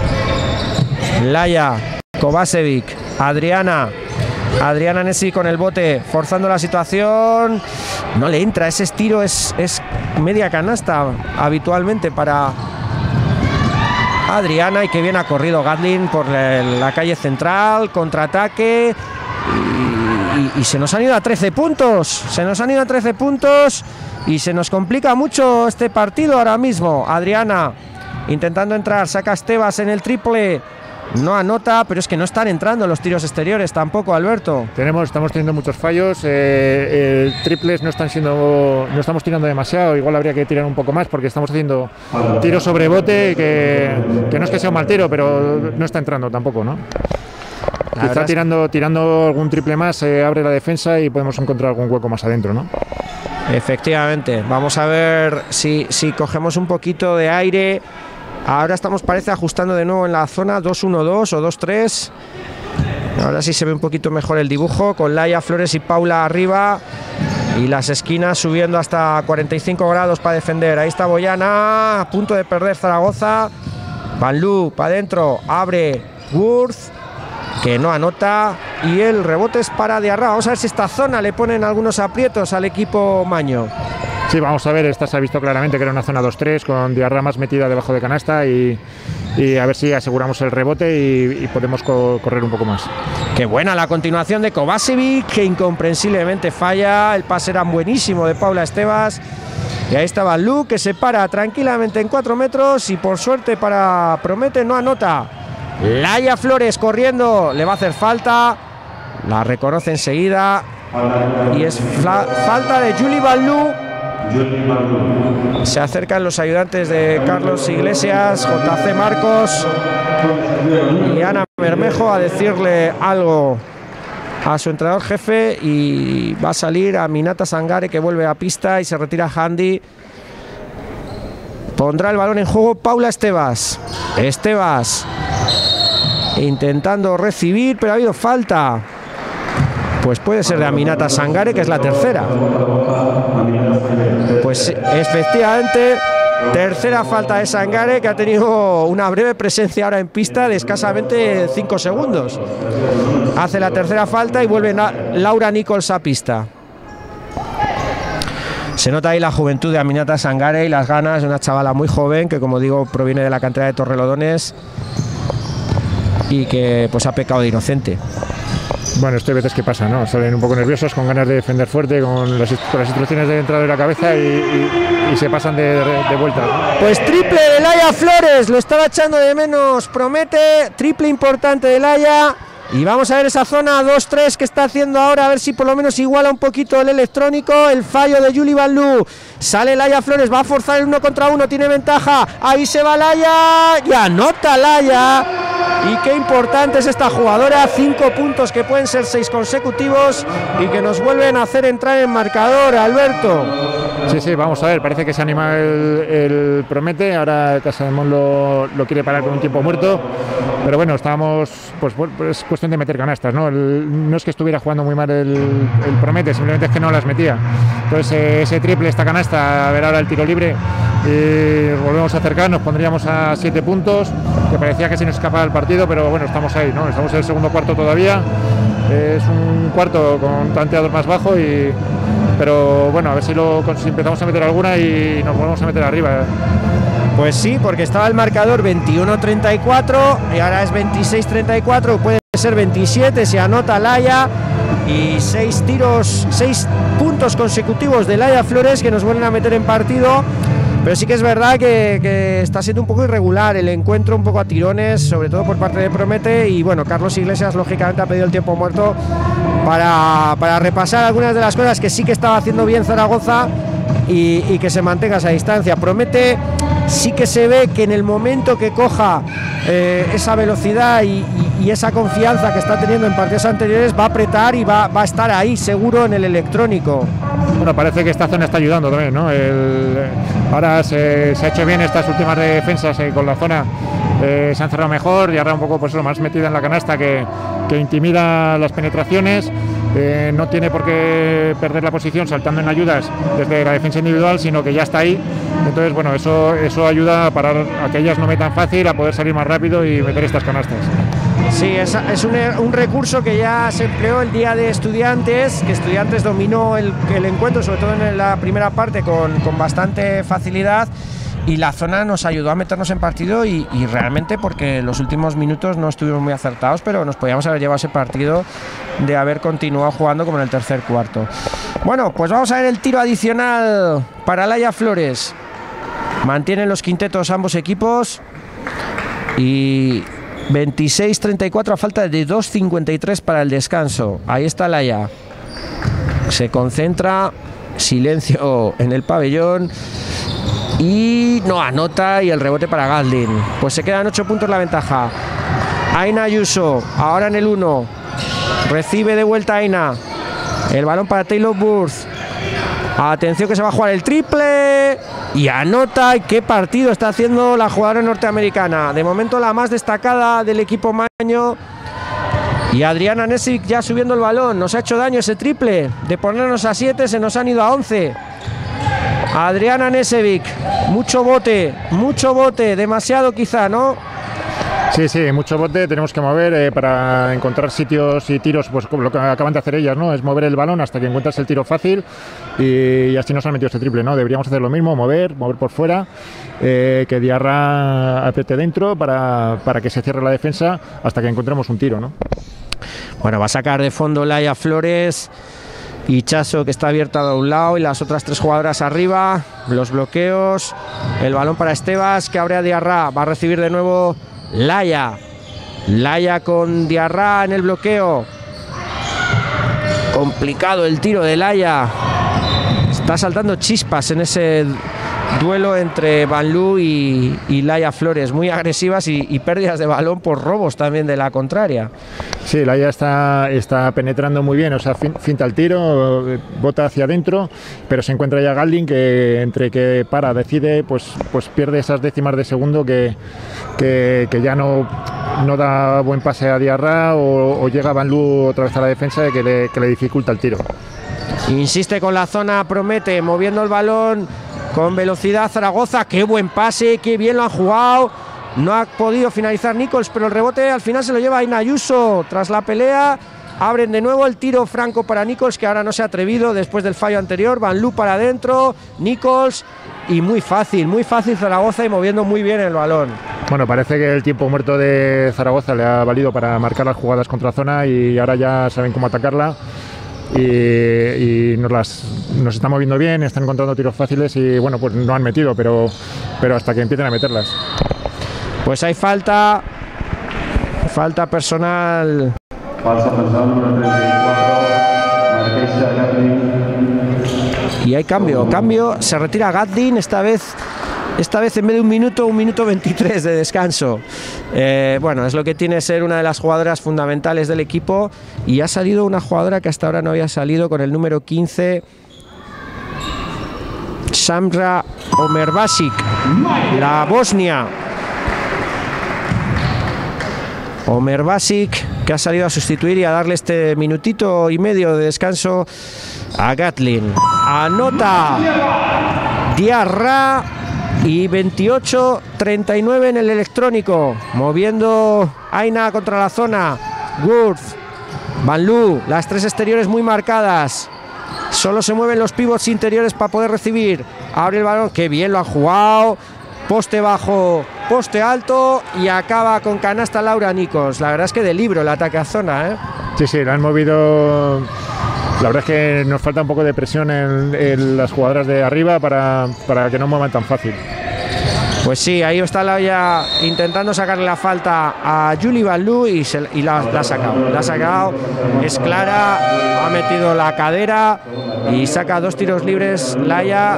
Laia, Kovacevic, Adriana, Adriana Nessi con el bote, forzando la situación, no le entra, ese estiro es, es media canasta habitualmente para Adriana, y que bien ha corrido Gatlin por la, la calle central, contraataque, y, y, y se nos han ido a trece puntos, se nos han ido a trece puntos, y se nos complica mucho este partido ahora mismo. Adriana intentando entrar, saca Estevas en el triple. No anota, pero es que no están entrando los tiros exteriores tampoco, Alberto. Tenemos, estamos teniendo muchos fallos, eh, el triples no están siendo, no estamos tirando demasiado, igual habría que tirar un poco más, porque estamos haciendo tiro sobre bote, que, que no es que sea un mal tiro, pero no está entrando tampoco, ¿no? Quizá tirando, tirando algún triple más se eh, abre la defensa y podemos encontrar algún hueco más adentro, ¿no? Efectivamente, vamos a ver si, si cogemos un poquito de aire. Ahora estamos, parece, ajustando de nuevo en la zona dos uno dos o dos tres. Ahora sí se ve un poquito mejor el dibujo, con Laia Flores y Paula arriba, y las esquinas subiendo hasta cuarenta y cinco grados para defender. Ahí está Boyana, a punto de perder Zaragoza. Banlú para adentro, abre Wurth, que no anota, y el rebote es para Diarra. Vamos a ver si esta zona le ponen algunos aprietos al equipo maño. Sí, vamos a ver, esta se ha visto claramente que era una zona dos tres, con Diarra más metida debajo de canasta, y, y a ver si aseguramos el rebote y, y podemos co correr un poco más. Qué buena la continuación de Kovacevic, que incomprensiblemente falla. El pase era buenísimo de Paula Estevas, y ahí estaba Lu, que se para tranquilamente en cuatro metros, y por suerte para Promete no anota. Laia Flores corriendo, le va a hacer falta, la reconoce enseguida, y es falta de Julie Banlú. Se acercan los ayudantes de Carlos Iglesias, J C Marcos y Ana Bermejo a decirle algo a su entrenador jefe, y va a salir Aminata Sangare, que vuelve a pista, y se retira Handy. Pondrá el balón en juego Paula Estevas. Estevas intentando recibir, pero ha habido falta. Pues puede ser de Aminata Sangare, que es la tercera. Pues efectivamente, tercera falta de Sangare, que ha tenido una breve presencia ahora en pista de escasamente cinco segundos. Hace la tercera falta y vuelve Laura Nichols a pista. Se nota ahí la juventud de Aminata Sangare y las ganas de una chavala muy joven, que, como digo, proviene de la cantera de Torrelodones, y que pues ha pecado de inocente. Bueno, esto hay veces que pasa, ¿no? Salen un poco nerviosos, con ganas de defender fuerte, con las, con las instrucciones de entrada de la cabeza, y, y, y se pasan de, de, de vuelta. Pues triple de Laia Flores, lo estaba echando de menos Promete, triple importante de Laia, y vamos a ver esa zona dos tres que está haciendo ahora, a ver si por lo menos iguala un poquito el electrónico. El fallo de Julie Banlú, Sale Laia Flores, va a forzar el uno contra uno, tiene ventaja. Ahí se va Laia y anota Laia. Y qué importante es esta jugadora, cinco puntos que pueden ser seis consecutivos y que nos vuelven a hacer entrar en marcador, Alberto. Sí, sí, vamos a ver, parece que se anima el, el Promete, ahora Casademont lo, lo quiere parar con un tiempo muerto, pero bueno, estábamos, pues, pues es cuestión de meter canastas, ¿no? El, no es que estuviera jugando muy mal el, el Promete, simplemente es que no las metía. Entonces eh, ese triple, esta canasta, a ver ahora el tiro libre, y volvemos a acercar, nos pondríamos a siete puntos, que parecía que se nos escapaba el partido, pero bueno, estamos ahí, ¿no? Estamos en el segundo cuarto todavía, es un cuarto con tanteador más bajo, y pero bueno, a ver si, lo, si empezamos a meter alguna y nos volvemos a meter arriba. Pues sí, porque estaba el marcador veintiuno treinta y cuatro y ahora es veintiséis treinta y cuatro, puede ser veintisiete si anota Laia, y seis tiros, seis puntos consecutivos de Laia Flores que nos vuelven a meter en partido. Pero sí que es verdad que, que está siendo un poco irregular el encuentro, un poco a tirones, sobre todo por parte de Promete. Y bueno, Carlos Iglesias lógicamente ha pedido el tiempo muerto para, para repasar algunas de las cosas que sí que estaba haciendo bien Zaragoza y, y que se mantenga esa distancia. Promete sí que se ve que en el momento que coja eh, esa velocidad y, y, y esa confianza que está teniendo en partidos anteriores, va a apretar y va, va a estar ahí seguro en el electrónico. Bueno, parece que esta zona está ayudando también, ¿no? El, ahora se, se ha hecho bien estas últimas defensas eh, con la zona, eh, se han cerrado mejor y ahora un poco pues lo más metida en la canasta que, que intimida las penetraciones. Eh, no tiene por qué perder la posición saltando en ayudas desde la defensa individual, sino que ya está ahí. Entonces, bueno, eso, eso ayuda a parar a que ellas no metan fácil, a poder salir más rápido y meter estas canastas. Sí, es, es un, un recurso que ya se empleó el día de Estudiantes, que Estudiantes dominó el, el encuentro, sobre todo en la primera parte, con, con bastante facilidad. Y la zona nos ayudó a meternos en partido y, y realmente porque los últimos minutos no estuvimos muy acertados, pero nos podíamos haber llevado ese partido de haber continuado jugando como en el tercer cuarto. Bueno, pues vamos a ver el tiro adicional para Laia Flores. Mantienen los quintetos ambos equipos y veintiséis treinta y cuatro a falta de dos cincuenta y tres para el descanso. Ahí está Laia. Se concentra, silencio en el pabellón. Y no anota y el rebote para Gatlin. Pues se quedan ocho puntos la ventaja. Aina Ayuso, ahora en el uno. Recibe de vuelta Aina. El balón para Taylor Burth. Atención que se va a jugar el triple. Y anota. Y qué partido está haciendo la jugadora norteamericana. De momento la más destacada del equipo Maño. Y Adriana Nesic ya subiendo el balón. Nos ha hecho daño ese triple. De ponernos a siete se nos han ido a once. Adriana Nesevic, mucho bote, mucho bote, demasiado quizá, ¿no? Sí, sí, mucho bote, tenemos que mover eh, para encontrar sitios y tiros, pues como lo que acaban de hacer ellas, ¿no? Es mover el balón hasta que encuentras el tiro fácil y, y así nos han metido este triple, ¿no? Deberíamos hacer lo mismo, mover, mover por fuera, eh, que Diarra apriete dentro para, para que se cierre la defensa hasta que encontremos un tiro, ¿no? Bueno, va a sacar de fondo Laia Flores. Y Chaso que está abierta a un lado y las otras tres jugadoras arriba, los bloqueos, el balón para Estebas que abre a Diarra, va a recibir de nuevo Laia, Laia con Diarra en el bloqueo, complicado el tiro de Laia, está saltando chispas en ese duelo entre Vanloo y, y Laia Flores, muy agresivas y, y pérdidas de balón por robos también de la contraria. Sí, Laia está, está penetrando muy bien, o sea, fin, finta el tiro, bota hacia adentro, pero se encuentra ya Gatlin que entre que para, decide, pues, pues pierde esas décimas de segundo que, que, que ya no, no da buen pase a Diarra o, o llega Vanloo otra vez a la defensa que le, que le dificulta el tiro. Insiste con la zona, Promete, moviendo el balón con velocidad Zaragoza, qué buen pase, qué bien lo han jugado. No ha podido finalizar Nichols, pero el rebote al final se lo lleva Aina Ayuso. Tras la pelea, abren de nuevo el tiro franco para Nichols, que ahora no se ha atrevido después del fallo anterior. Vanloo para adentro, Nichols, y muy fácil, muy fácil Zaragoza y moviendo muy bien el balón. Bueno, parece que el tiempo muerto de Zaragoza le ha valido para marcar las jugadas contra zona y ahora ya saben cómo atacarla. Y, y nos, las, nos están moviendo bien, están encontrando tiros fáciles y bueno, pues no han metido, pero, pero hasta que empiecen a meterlas. Pues hay falta, falta personal. Falta personal número treinta y cuatro, Marquesa Gatlin. Y hay cambio, cambio, se retira Gatlin, esta vez esta vez en vez de un minuto, un minuto veintitrés de descanso. Eh, bueno, es lo que tiene ser una de las jugadoras fundamentales del equipo, y ha salido una jugadora que hasta ahora no había salido, con el número quince, Samra Omerbasic, la Bosnia. Omerbasic, que ha salido a sustituir y a darle este minutito y medio de descanso a Gatlin. Anota Diarra y veintiocho treinta y nueve en el electrónico. Moviendo Aina contra la zona. Gurth, Van Loo, las tres exteriores muy marcadas. Solo se mueven los pivots interiores para poder recibir. Abre el balón, qué bien lo han jugado. Poste bajo, poste alto, y acaba con canasta Laura Nichols. La verdad es que de libro el ataque a zona, ¿eh? Sí, sí, la han movido. La verdad es que nos falta un poco de presión en, en las jugadoras de arriba para, para que no muevan tan fácil. Pues sí, ahí está Laia intentando sacarle la falta a Julie Van Loo y, se, y la, la ha sacado. La ha sacado, es clara, ha metido la cadera y saca dos tiros libres Laia.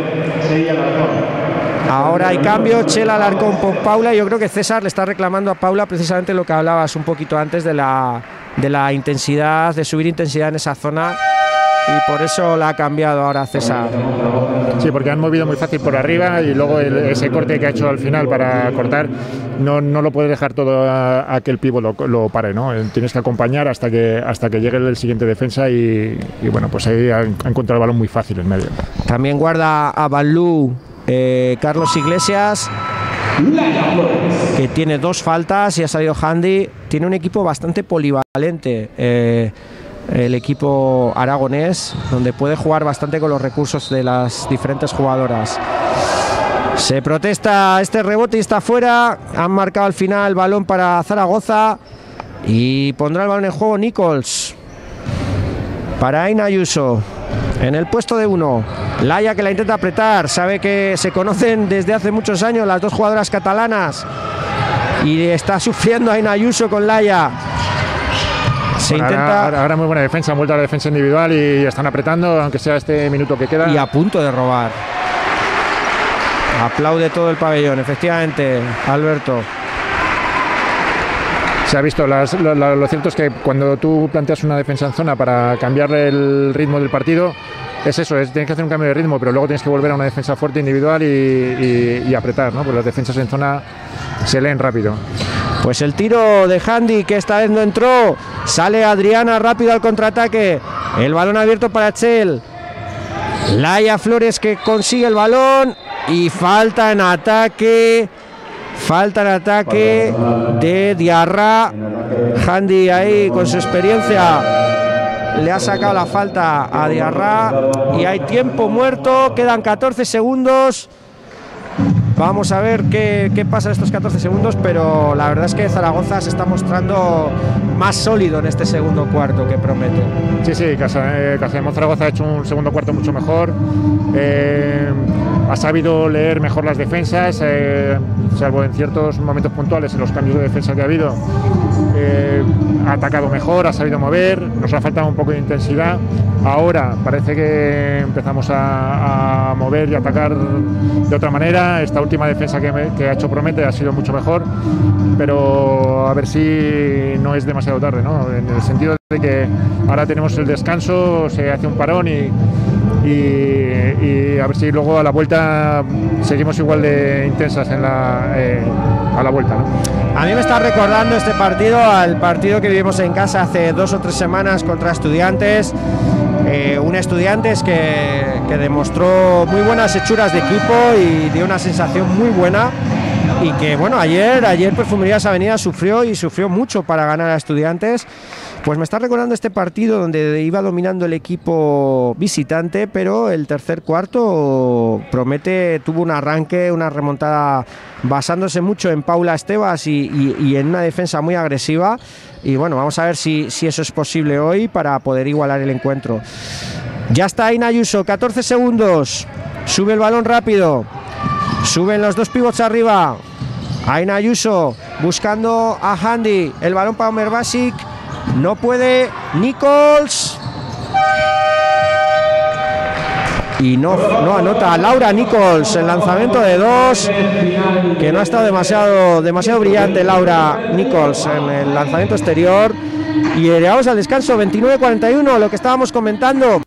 Ahora hay cambio, Chela Alarcón por Paula. Yo creo que César le está reclamando a Paula precisamente lo que hablabas un poquito antes de la, de la intensidad, de subir intensidad en esa zona, y por eso la ha cambiado ahora César. Sí, porque han movido muy fácil por arriba, y luego el, ese corte que ha hecho al final para cortar no, no lo puede dejar todo a, a que el pivo lo, lo pare, ¿no? Tienes que acompañar hasta que, hasta que llegue el siguiente defensa, y, y bueno, pues ahí ha, ha encontrado el balón muy fácil en medio. También guarda a Van Loo Eh, Carlos Iglesias, que tiene dos faltas y ha salido handy. Tiene un equipo bastante polivalente, eh, el equipo aragonés, donde puede jugar bastante con los recursos de las diferentes jugadoras. Se protesta este rebote y está fuera. Han marcado al final balón para Zaragoza, y pondrá el balón en juego Nichols para Aina Ayuso en el puesto de uno. Laia, que la intenta apretar, sabe que se conocen desde hace muchos años las dos jugadoras catalanas, y está sufriendo Aina Ayuso con Laia. Se bueno, intenta... ahora, ahora muy buena defensa, han vuelto a la defensa individual y están apretando, aunque sea este minuto que queda. Y a punto de robar. Aplaude todo el pabellón, efectivamente, Alberto. Se ha visto, las, lo, lo cierto es que cuando tú planteas una defensa en zona para cambiarle el ritmo del partido, es eso, es, tienes que hacer un cambio de ritmo, pero luego tienes que volver a una defensa fuerte individual y, y, y apretar, ¿no? Pues las defensas en zona se leen rápido. Pues el tiro de Handy, que esta vez no entró. Sale Adriana rápido al contraataque. El balón abierto para Chel. Laia Flores, que consigue el balón, y falta en ataque. Falta en ataque de Diarra. Handy ahí con su experiencia le ha sacado la falta a Diarra, y hay tiempo muerto, quedan catorce segundos. Vamos a ver qué, qué pasa en estos catorce segundos, pero la verdad es que Zaragoza se está mostrando más sólido en este segundo cuarto que promete. Sí, sí, Casa, eh, Casa de Zaragoza ha hecho un segundo cuarto mucho mejor, eh, ha sabido leer mejor las defensas, eh, salvo en ciertos momentos puntuales en los cambios de defensa que ha habido. Eh, ha atacado mejor, ha sabido mover, nos ha faltado un poco de intensidad. Ahora parece que empezamos a, a mover y atacar de otra manera. Esta última defensa que, me, que ha hecho Promete ha sido mucho mejor, pero a ver si no es demasiado tarde, ¿no? En el sentido de que ahora tenemos el descanso, se hace un parón y, y, y a ver si luego a la vuelta seguimos igual de intensas en la, eh, a la vuelta, ¿no? A mí me está recordando este partido al partido que vivimos en casa hace dos o tres semanas contra Estudiantes. Eh, un Estudiantes que, que demostró muy buenas hechuras de equipo y dio una sensación muy buena, y que bueno, ayer, ayer Perfumerías Avenida sufrió y sufrió mucho para ganar a Estudiantes. Pues me está recordando este partido donde iba dominando el equipo visitante, pero el tercer cuarto Promete tuvo un arranque, una remontada basándose mucho en Paula Estevas y, y, y en una defensa muy agresiva. Y bueno, vamos a ver si, si eso es posible hoy para poder igualar el encuentro. Ya está Aina Ayuso, catorce segundos. Sube el balón rápido. Suben los dos pivots arriba. Aina Ayuso buscando a Handy. El balón para Omerbasic. No puede. Nichols. y no, no anota. Laura Nichols, el lanzamiento de dos, que no ha estado demasiado, demasiado brillante Laura Nichols en el lanzamiento exterior. Y llegamos al descanso, veintinueve cuarenta y uno, lo que estábamos comentando.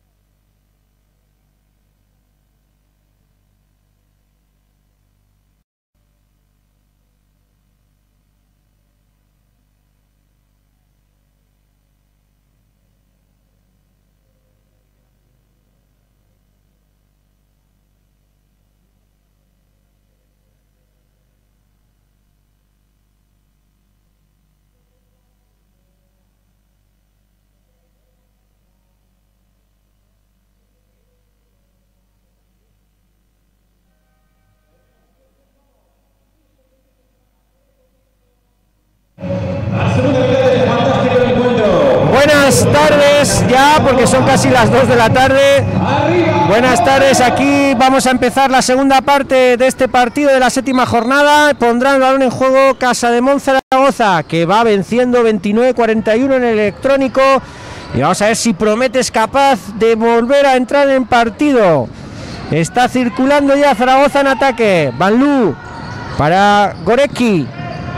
Buenas tardes ya, porque son casi las dos de la tarde. Buenas tardes, aquí vamos a empezar la segunda parte de este partido de la séptima jornada. Pondrán el balón en juego Casademont Zaragoza, que va venciendo veintinueve cuarenta y uno en el electrónico. Y vamos a ver si Promete es capaz de volver a entrar en partido. Está circulando ya Zaragoza en ataque. Banlu para Gorecki,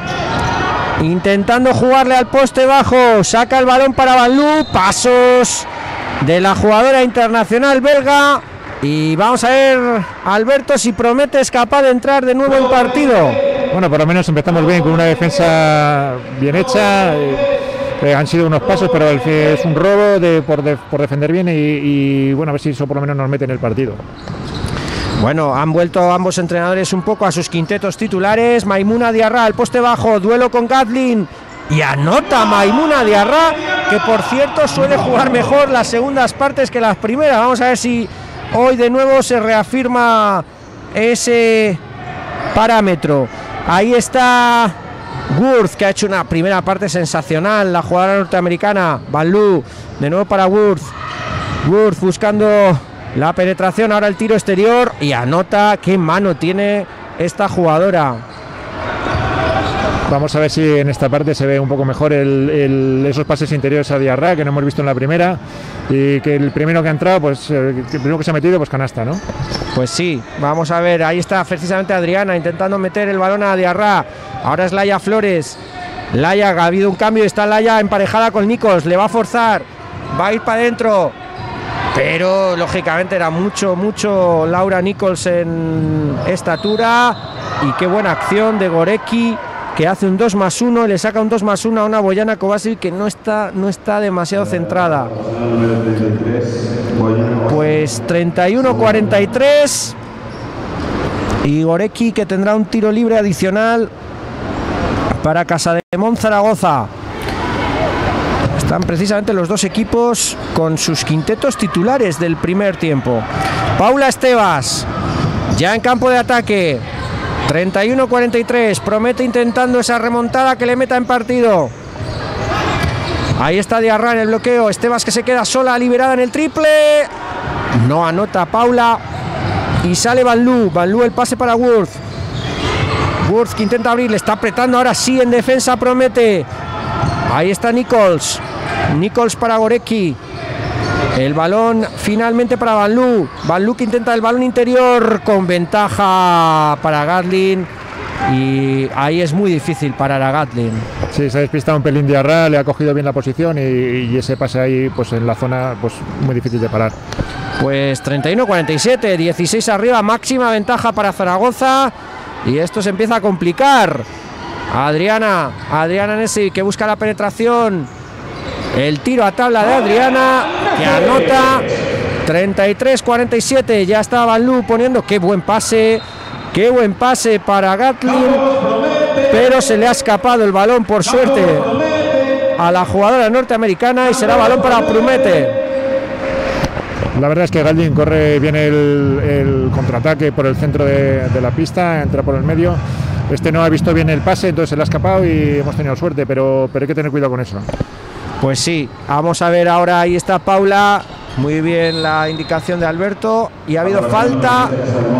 intentando jugarle al poste bajo, saca el balón para Banlu, pasos de la jugadora internacional belga, y vamos a ver, Alberto, si Promete es capaz de entrar de nuevo en partido. Bueno, por lo menos empezamos bien, con una defensa bien hecha. Eh, han sido unos pasos, pero el que es un robo de, por, de, por defender bien, y, y bueno, a ver si eso por lo menos nos mete en el partido. Bueno, han vuelto ambos entrenadores un poco a sus quintetos titulares. Maimuna Diarra al poste bajo, duelo con Gatlin, y anota Maimuna Diarra, que por cierto suele jugar mejor las segundas partes que las primeras. Vamos a ver si hoy de nuevo se reafirma ese parámetro. Ahí está Worth, que ha hecho una primera parte sensacional, la jugadora norteamericana. Banlu, de nuevo para Worth. Worth buscando la penetración, ahora el tiro exterior, y anota. Qué mano tiene esta jugadora. Vamos a ver si en esta parte se ve un poco mejor el, el, esos pases interiores a Diarra, que no hemos visto en la primera, y que el primero que ha entrado, pues el primero que se ha metido, pues canasta, ¿no? Pues sí, vamos a ver, ahí está precisamente Adriana intentando meter el balón a Diarra. Ahora es Laia Flores. Laia, ha habido un cambio, está Laia emparejada con Nichols, le va a forzar, va a ir para adentro, pero lógicamente era mucho, mucho Laura Nichols en estatura. Y qué buena acción de Gorecki, que hace un dos más uno, le saca un dos más uno a una Boyana Kovacevic que no está, no está demasiado centrada. Pues treinta y uno cuarenta y tres, y Gorecki, que tendrá un tiro libre adicional para Casademont Zaragoza. Están precisamente los dos equipos con sus quintetos titulares del primer tiempo. Paula Estevas, ya en campo de ataque. treinta y uno cuarenta y tres, Promete intentando esa remontada que le meta en partido. Ahí está Diarra en el bloqueo. Estevas, que se queda sola, liberada en el triple. No anota Paula. Y sale Banlu. Banlu, el pase para Worth. Worth, que intenta abrir, le está apretando ahora sí en defensa Promete. Ahí está Nichols. Nichols para Gorecki. El balón finalmente para Banlu. Banlu, que intenta el balón interior, con ventaja para Gatlin. Y ahí es muy difícil parar a Gatlin. Sí, se ha despistado un pelín Diarra, le ha cogido bien la posición, y, y ese pase ahí, pues en la zona, pues muy difícil de parar. Pues treinta y uno cuarenta y siete, dieciséis arriba, máxima ventaja para Zaragoza. Y esto se empieza a complicar. Adriana, Adriana Nessi, que busca la penetración. El tiro a tabla de Adriana, que anota. Treinta y tres cuarenta y siete, ya está Banlu poniendo. Qué buen pase, qué buen pase para Gatlin, pero se le ha escapado el balón, por suerte, a la jugadora norteamericana, y será balón para Promete. La verdad es que Gatlin corre bien el, el contraataque por el centro de, de la pista, entra por el medio. Este no ha visto bien el pase, entonces se le ha escapado y hemos tenido suerte, pero, pero hay que tener cuidado con eso. Pues sí, vamos a ver ahora, ahí está Paula, muy bien la indicación de Alberto, y ha habido falta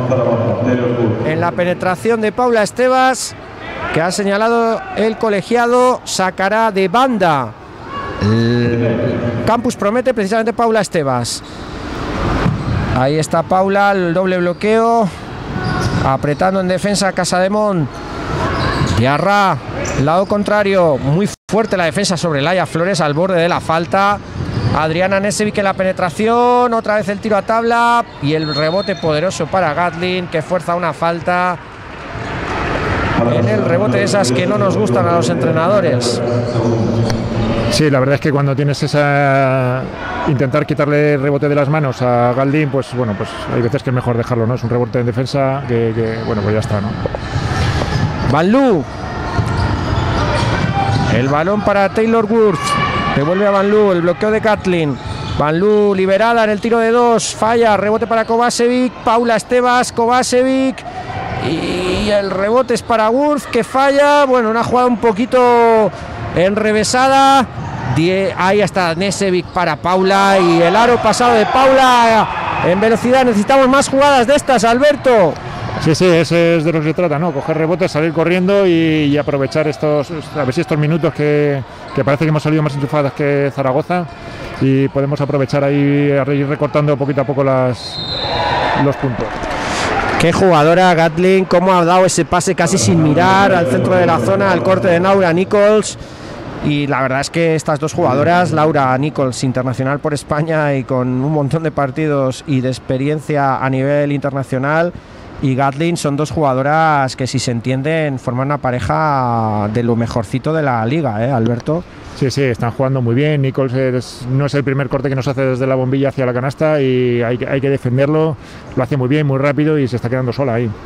en la penetración de Paula Estevas, que ha señalado el colegiado, sacará de banda el Campus Promete, precisamente Paula Estevas. Ahí está Paula, el doble bloqueo, apretando en defensa Casademont. Diarra, lado contrario, muy fuerte la defensa sobre Laia Flores al borde de la falta. Adriana Knežević en la penetración, otra vez el tiro a tabla y el rebote poderoso para Gatlin, que fuerza una falta en el rebote de esas que no nos gustan a los entrenadores. Sí, la verdad es que cuando tienes esa... intentar quitarle el rebote de las manos a Galdin, pues bueno, pues hay veces que es mejor dejarlo, ¿no? Es un rebote en defensa que, que bueno, pues ya está, ¿no? Van Loo. El balón para Taylor Wurth. Devuelve a Van Loo, el bloqueo de Gatlin. Van Loo liberada en el tiro de dos. Falla, rebote para Kovačević. Paula Estevas, Kovačević. Y el rebote es para Wurth, que falla. Bueno, una jugada un poquito enrevesada. Die, ahí está Knežević para Paula. Y el aro pasado de Paula en velocidad. Necesitamos más jugadas de estas, Alberto. Sí, sí, ese es de lo que se trata, ¿no? Coger rebotes, salir corriendo y, y aprovechar estos, a ver si estos minutos que, que parece que hemos salido más enchufadas que Zaragoza y podemos aprovechar ahí, ir recortando poquito a poco las, los puntos. Qué jugadora Gatlin, cómo ha dado ese pase casi sin mirar al centro de la zona, al corte de Laura Nichols. Y la verdad es que estas dos jugadoras, Laura Nichols, internacional por España y con un montón de partidos y de experiencia a nivel internacional, y Gatlin, son dos jugadoras que, si se entienden, forman una pareja de lo mejorcito de la liga, ¿eh, Alberto? Sí, sí, están jugando muy bien. Nichols es, no es el primer corte que nos hace desde la bombilla hacia la canasta y hay, hay que defenderlo. Lo hace muy bien, muy rápido y se está quedando sola ahí.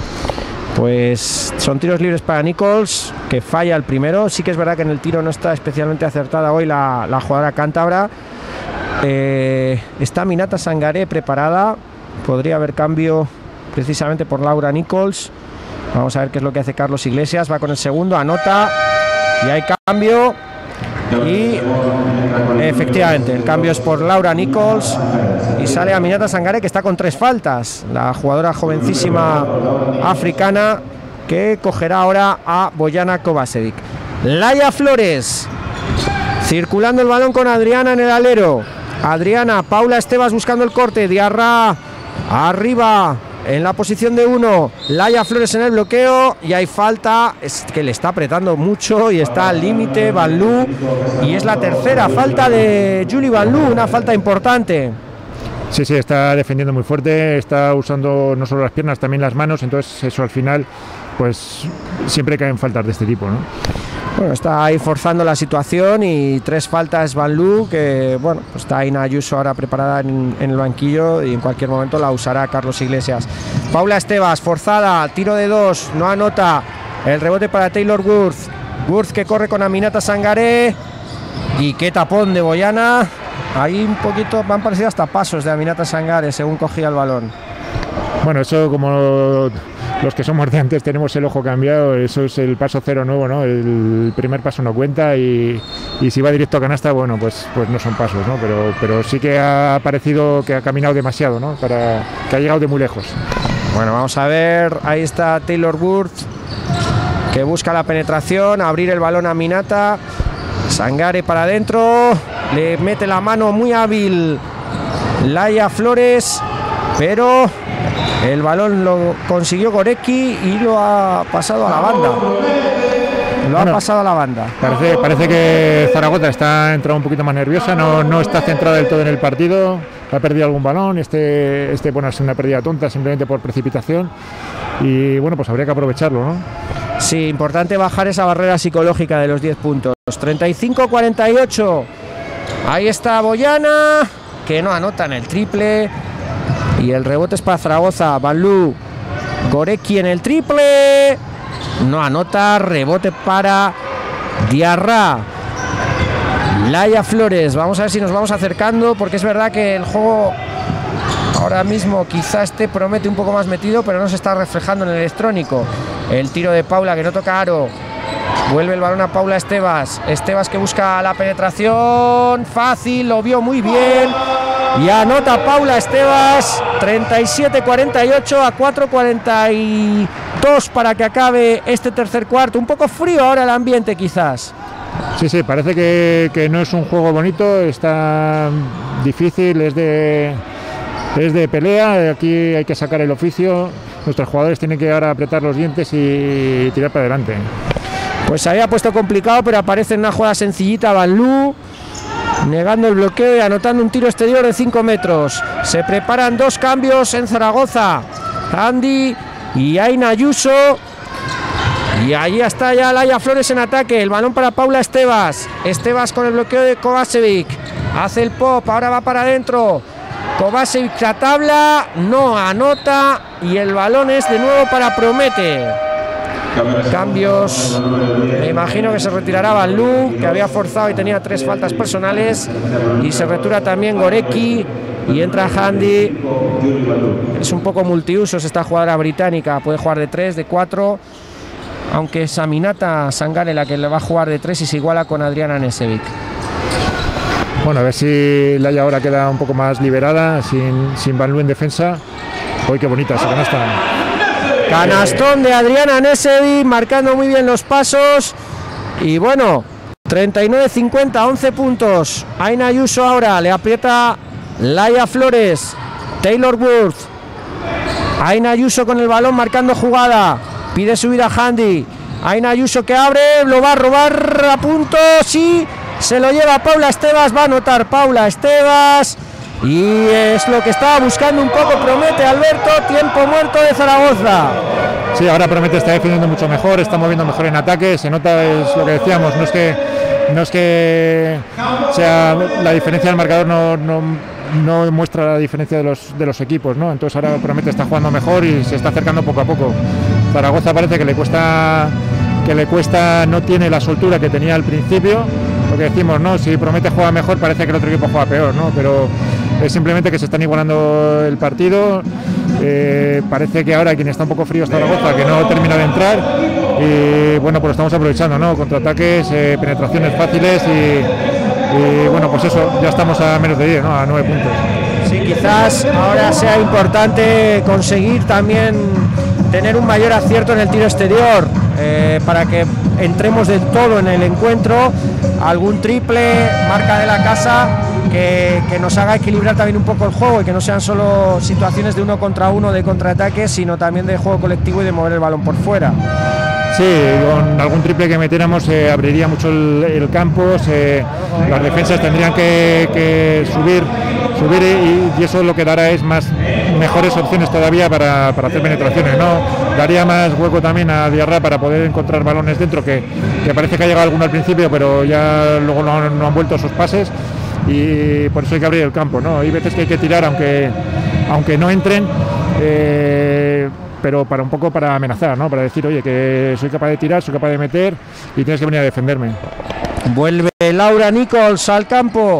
Pues son tiros libres para Nichols, que falla el primero. Sí que es verdad que en el tiro no está especialmente acertada hoy la, la jugadora cántabra. Eh, está Minata Sangaré preparada. Podría haber cambio precisamente por Laura Nichols. Vamos a ver qué es lo que hace Carlos Iglesias. Va con el segundo, anota y hay cambio. Y efectivamente el cambio es por Laura Nichols y sale Aminata Sangaré, que está con tres faltas, la jugadora jovencísima africana, que cogerá ahora a Bojana Kovačević. Laia Flores circulando el balón con Adriana en el alero. Adriana, Paula Estevas buscando el corte. Diarra arriba en la posición de uno, Laia Flores en el bloqueo y hay falta, es que le está apretando mucho y está al límite Van Loo, y es la tercera falta de Julie Van Loo, una falta importante. Sí, sí, está defendiendo muy fuerte, está usando no solo las piernas, también las manos, entonces eso al final pues siempre caen faltas de este tipo, ¿no? Bueno, está ahí forzando la situación y tres faltas Van Loo, que bueno, pues está Ina Ayuso ahora preparada en, en el banquillo y en cualquier momento la usará Carlos Iglesias. Paula Estevas, forzada, tiro de dos, no anota, el rebote para Taylor Wurth. Wurth que corre con Aminata Sangaré y qué tapón de Bojana. Ahí un poquito, me han parecido hasta pasos de Aminata Sangaré según cogía el balón. Bueno, eso como los que somos de antes tenemos el ojo cambiado, eso es el paso cero nuevo, ¿no? El primer paso no cuenta y, y si va directo a canasta, bueno, pues, pues no son pasos, ¿no? Pero, pero sí que ha parecido que ha caminado demasiado, ¿no? Para, que ha llegado de muy lejos. Bueno, vamos a ver, ahí está Taylor Wurth, que busca la penetración, abrir el balón a Aminata Sangaré para adentro, le mete la mano muy hábil Laia Flores, pero el balón lo consiguió Gorecki y lo ha pasado a la banda. Lo bueno, ha pasado a la banda. Parece, parece que Zaragoza está entrado un poquito más nerviosa, no, no está centrada del todo en el partido, ha perdido algún balón, este, este bueno, es una pérdida tonta simplemente por precipitación y bueno, pues habría que aprovecharlo, ¿no? Sí, importante bajar esa barrera psicológica de los diez puntos. treinta y cinco cuarenta y ocho. Ahí está Bojana, que no anota en el triple. Y el rebote es para Zaragoza. Van Loo, Gorecki en el triple. No anota, rebote para Diarra. Laia Flores, vamos a ver si nos vamos acercando, porque es verdad que el juego ahora mismo quizá este promete un poco más metido, pero no se está reflejando en el electrónico. El tiro de Paula, que no toca aro. Vuelve el balón a Paula Estevas. Estevas que busca la penetración. Fácil, lo vio muy bien. Y anota Paula Estevas. treinta y siete cuarenta y ocho a cuatro cuarenta y dos para que acabe este tercer cuarto. Un poco frío ahora el ambiente quizás. Sí, sí, parece que, que no es un juego bonito. Está difícil, es de... es de pelea, aquí hay que sacar el oficio, nuestros jugadores tienen que ahora apretar los dientes y tirar para adelante. Pues se había puesto complicado, pero aparece en una jugada sencillita Vanloo, negando el bloqueo y anotando un tiro exterior de cinco metros. Se preparan dos cambios en Zaragoza, Andy y Aina Ayuso, y allí está ya Laia Flores en ataque. El balón para Paula Estevas, Estevas con el bloqueo de Kovacevic, hace el pop, ahora va para adentro. Kovacevic la tabla, no anota y el balón es de nuevo para Promete. Cambios, me imagino que se retirará Vanloo, que había forzado y tenía tres faltas personales, y se retira también Gorecki y entra Handy. Es un poco multiusos esta jugadora británica, puede jugar de tres, de cuatro, aunque es Aminata Sangare la que le va a jugar de tres y se iguala con Adriana Nesevic. Bueno, a ver si Laia ahora queda un poco más liberada, sin, sin Vanloo en defensa. Uy, qué bonita esa canasta. Canastón de Adriana Nesevic, marcando muy bien los pasos. Y bueno, treinta y nueve cincuenta, once puntos. Aina Ayuso ahora, le aprieta Laia Flores. Taylor Worth. Aina Ayuso con el balón marcando jugada. Pide subir a Handy. Aina Ayuso que abre, lo va a robar a punto. Sí, se lo lleva Paula Estevas, va a anotar Paula Estevas. Y es lo que estaba buscando un poco Promete, Alberto, tiempo muerto de Zaragoza. Sí, ahora Promete está defendiendo mucho mejor, está moviendo mejor en ataque, se nota, es lo que decíamos, no es que no es que sea la diferencia del marcador, no, no, no muestra la diferencia de los, de los equipos, ¿no? Entonces ahora Promete está jugando mejor y se está acercando poco a poco. Zaragoza parece que le cuesta, que le cuesta, no tiene la soltura que tenía al principio. Lo que decimos, ¿no? Si Promete juega mejor, parece que el otro equipo juega peor, ¿no? Pero es simplemente que se están igualando el partido. Eh, parece que ahora quien está un poco frío es Zaragoza, que no termina de entrar. Y bueno, pues lo estamos aprovechando, ¿no? Contraataques, eh, penetraciones fáciles y, y bueno, pues eso, ya estamos a menos de diez, ¿no? A nueve puntos. Sí, quizás ahora sea importante conseguir también tener un mayor acierto en el tiro exterior, eh, para que entremos del todo en el encuentro. Algún triple, marca de la casa, que, que nos haga equilibrar también un poco el juego y que no sean solo situaciones de uno contra uno de contraataque, sino también de juego colectivo y de mover el balón por fuera. Sí, con algún triple que metiéramos se eh, abriría mucho el, el campo, se, las defensas tendrían que, que subir, subir y, y eso lo que dará es más mejores opciones todavía para, para hacer penetraciones, ¿no? Daría más hueco también a Diarra para poder encontrar balones dentro, que, que parece que ha llegado alguno al principio, pero ya luego no, han, no han vuelto sus pases y por eso hay que abrir el campo, ¿no? Hay veces que hay que tirar aunque, aunque no entren. Eh, pero para un poco para amenazar, ¿no? Para decir, oye, que soy capaz de tirar, soy capaz de meter y tienes que venir a defenderme. Vuelve Laura Nichols al campo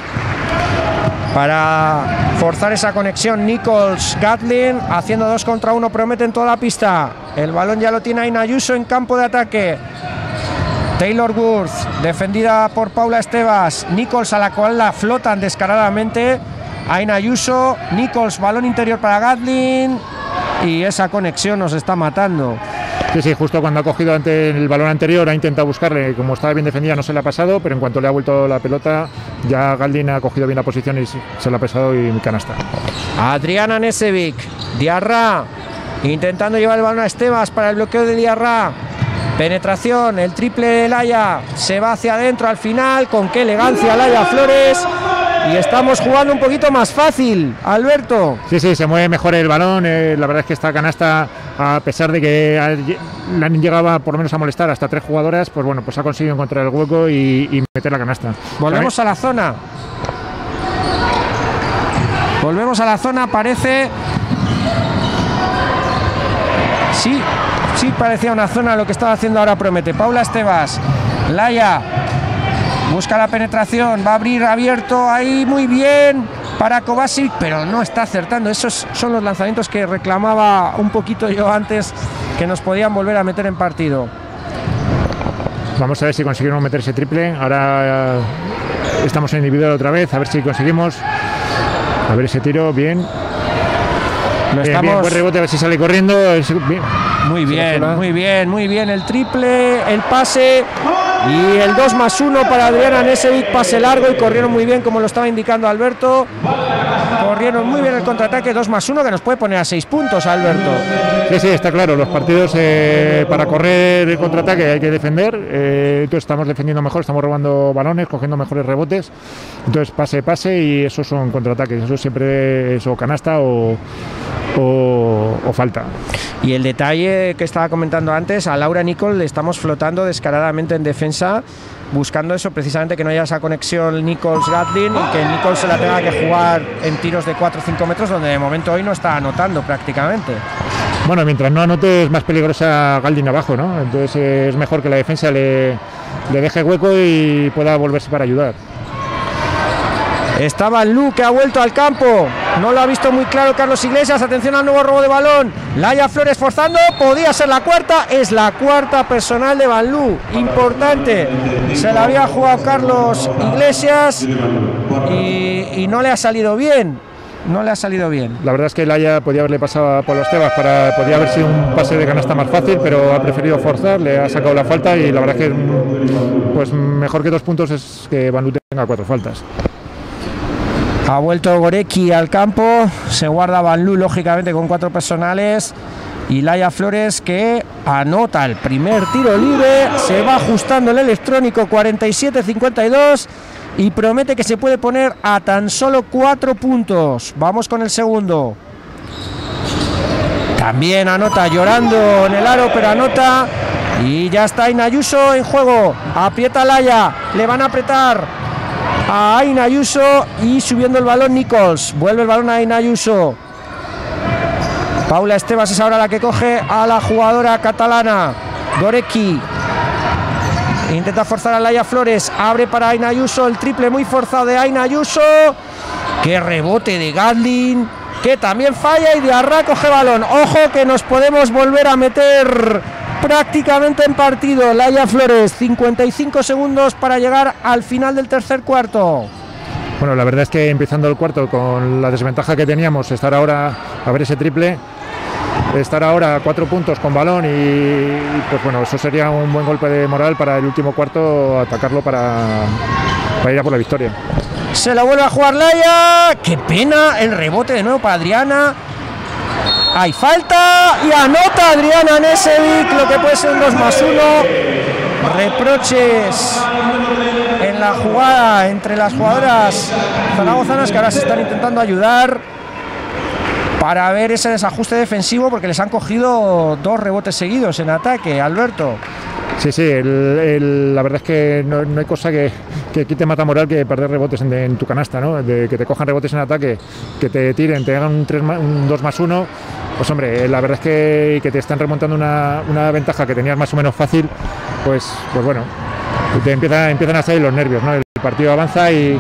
para forzar esa conexión. Nichols, Gatlin, haciendo dos contra uno, Promete en toda la pista. El balón ya lo tiene Aina Ayuso en campo de ataque. Taylor Worth, defendida por Paula Estevas. Nichols, a la cual la flotan descaradamente. Aina Ayuso, Nichols, balón interior para Gatlin. Y esa conexión nos está matando. Sí, sí, justo cuando ha cogido ante el balón anterior ha intentado buscarle, como estaba bien defendida no se le ha pasado, pero en cuanto le ha vuelto la pelota ya Galdin ha cogido bien la posición y se le ha pasado y canasta. Adriana Nesevic, Diarra intentando llevar el balón a Estevas para el bloqueo de Diarra. Penetración, el triple de Laia, se va hacia adentro al final, con qué elegancia Laia Flores. Y estamos jugando un poquito más fácil, Alberto. Sí, sí, se mueve mejor el balón. Eh, la verdad es que esta canasta, a pesar de que la llegaba por lo menos a molestar hasta tres jugadoras, pues bueno, pues ha conseguido encontrar el hueco y, y meter la canasta. Volvemos a la zona. Volvemos a la zona, parece. Sí, sí parecía una zona lo que estaba haciendo ahora Promete. Paula Estevas, Laia. Busca la penetración, va a abrir abierto ahí muy bien para Kovacic, pero no está acertando. Esos son los lanzamientos que reclamaba un poquito yo antes, que nos podían volver a meter en partido. Vamos a ver si conseguimos meter ese triple. Ahora estamos en individual otra vez, a ver si conseguimos. A ver ese tiro, bien. Lo bien, estamos... bien, buen rebote, a ver si sale corriendo. Bien. Muy bien, muy bien, muy bien. El triple, el pase. Y el dos más uno para Adriana Nesevic, pase largo y corrieron muy bien, como lo estaba indicando Alberto. Corrieron muy bien el contraataque, dos más uno, que nos puede poner a seis puntos, Alberto. Sí, sí, está claro, los partidos eh, para correr el contraataque hay que defender, eh, entonces estamos defendiendo mejor, estamos robando balones, cogiendo mejores rebotes, entonces pase, pase y esos son contraataques, eso siempre es o canasta o, o, o falta. Y el detalle que estaba comentando antes, a Laura Nicol le estamos flotando descaradamente en defensa, buscando eso, precisamente que no haya esa conexión Nichols-Gatlin y que Nichols se la tenga que jugar en tiros de cuatro o cinco metros, donde de momento hoy no está anotando prácticamente. Bueno, mientras no anote es más peligrosa Gatlin abajo, ¿no? Entonces eh, es mejor que la defensa le, le deje hueco y pueda volverse para ayudar. Estaba Lu, que ha vuelto al campo, no lo ha visto muy claro Carlos Iglesias, atención al nuevo robo de balón, Laia Flores forzando, podía ser la cuarta, es la cuarta personal de Van Lu, importante, se la había jugado Carlos Iglesias y, y no le ha salido bien, no le ha salido bien. La verdad es que Laia podía haberle pasado a Pablo Estebas, para, podía haber sido un pase de canasta más fácil, pero ha preferido forzar, le ha sacado la falta y la verdad es que pues mejor que dos puntos es que Van Lu tenga cuatro faltas. Ha vuelto Gorecki al campo, se guarda Van Lu lógicamente con cuatro personales y Laia Flores, que anota el primer tiro libre, se va ajustando el electrónico, cuarenta y siete a cincuenta y dos, y promete que se puede poner a tan solo cuatro puntos. Vamos con el segundo. También anota, llorando en el aro, pero anota, y ya está Aina Ayuso en juego. Aprieta Laia, le van a apretar a Aina Ayuso y subiendo el balón Nichols, vuelve el balón a Aina Ayuso. Paula Estebas es ahora la que coge a la jugadora catalana. Gorecki intenta forzar a Laia Flores, abre para Aina Ayuso, el triple muy forzado de Aina Ayuso, qué rebote de Gatlin, que también falla, y Diarra coge balón. Ojo que nos podemos volver a meter prácticamente en partido. Laia Flores, cincuenta y cinco segundos para llegar al final del tercer cuarto. Bueno, la verdad es que empezando el cuarto con la desventaja que teníamos, estar ahora a ver ese triple, estar ahora a cuatro puntos con balón, y pues bueno, eso sería un buen golpe de moral para el último cuarto, atacarlo para, para ir a por la victoria. Se la vuelve a jugar Laia, qué pena, el rebote de nuevo para Adriana. Hay falta y anota Adriana Nesevic, lo que puede ser un dos más uno. Reproches en la jugada entre las jugadoras zaragozanas, que ahora se están intentando ayudar para ver ese desajuste defensivo, porque les han cogido dos rebotes seguidos en ataque, Alberto. Sí, sí, el, el, la verdad es que no, no hay cosa que, que quite mata moral que perder rebotes en, en tu canasta, ¿no? De que te cojan rebotes en ataque, que te tiren, te hagan un, tres, un dos más uno, pues hombre, la verdad es que, que te están remontando una, una ventaja que tenías más o menos fácil, pues, pues bueno, te empieza, empiezan a salir los nervios, ¿no? El partido avanza y,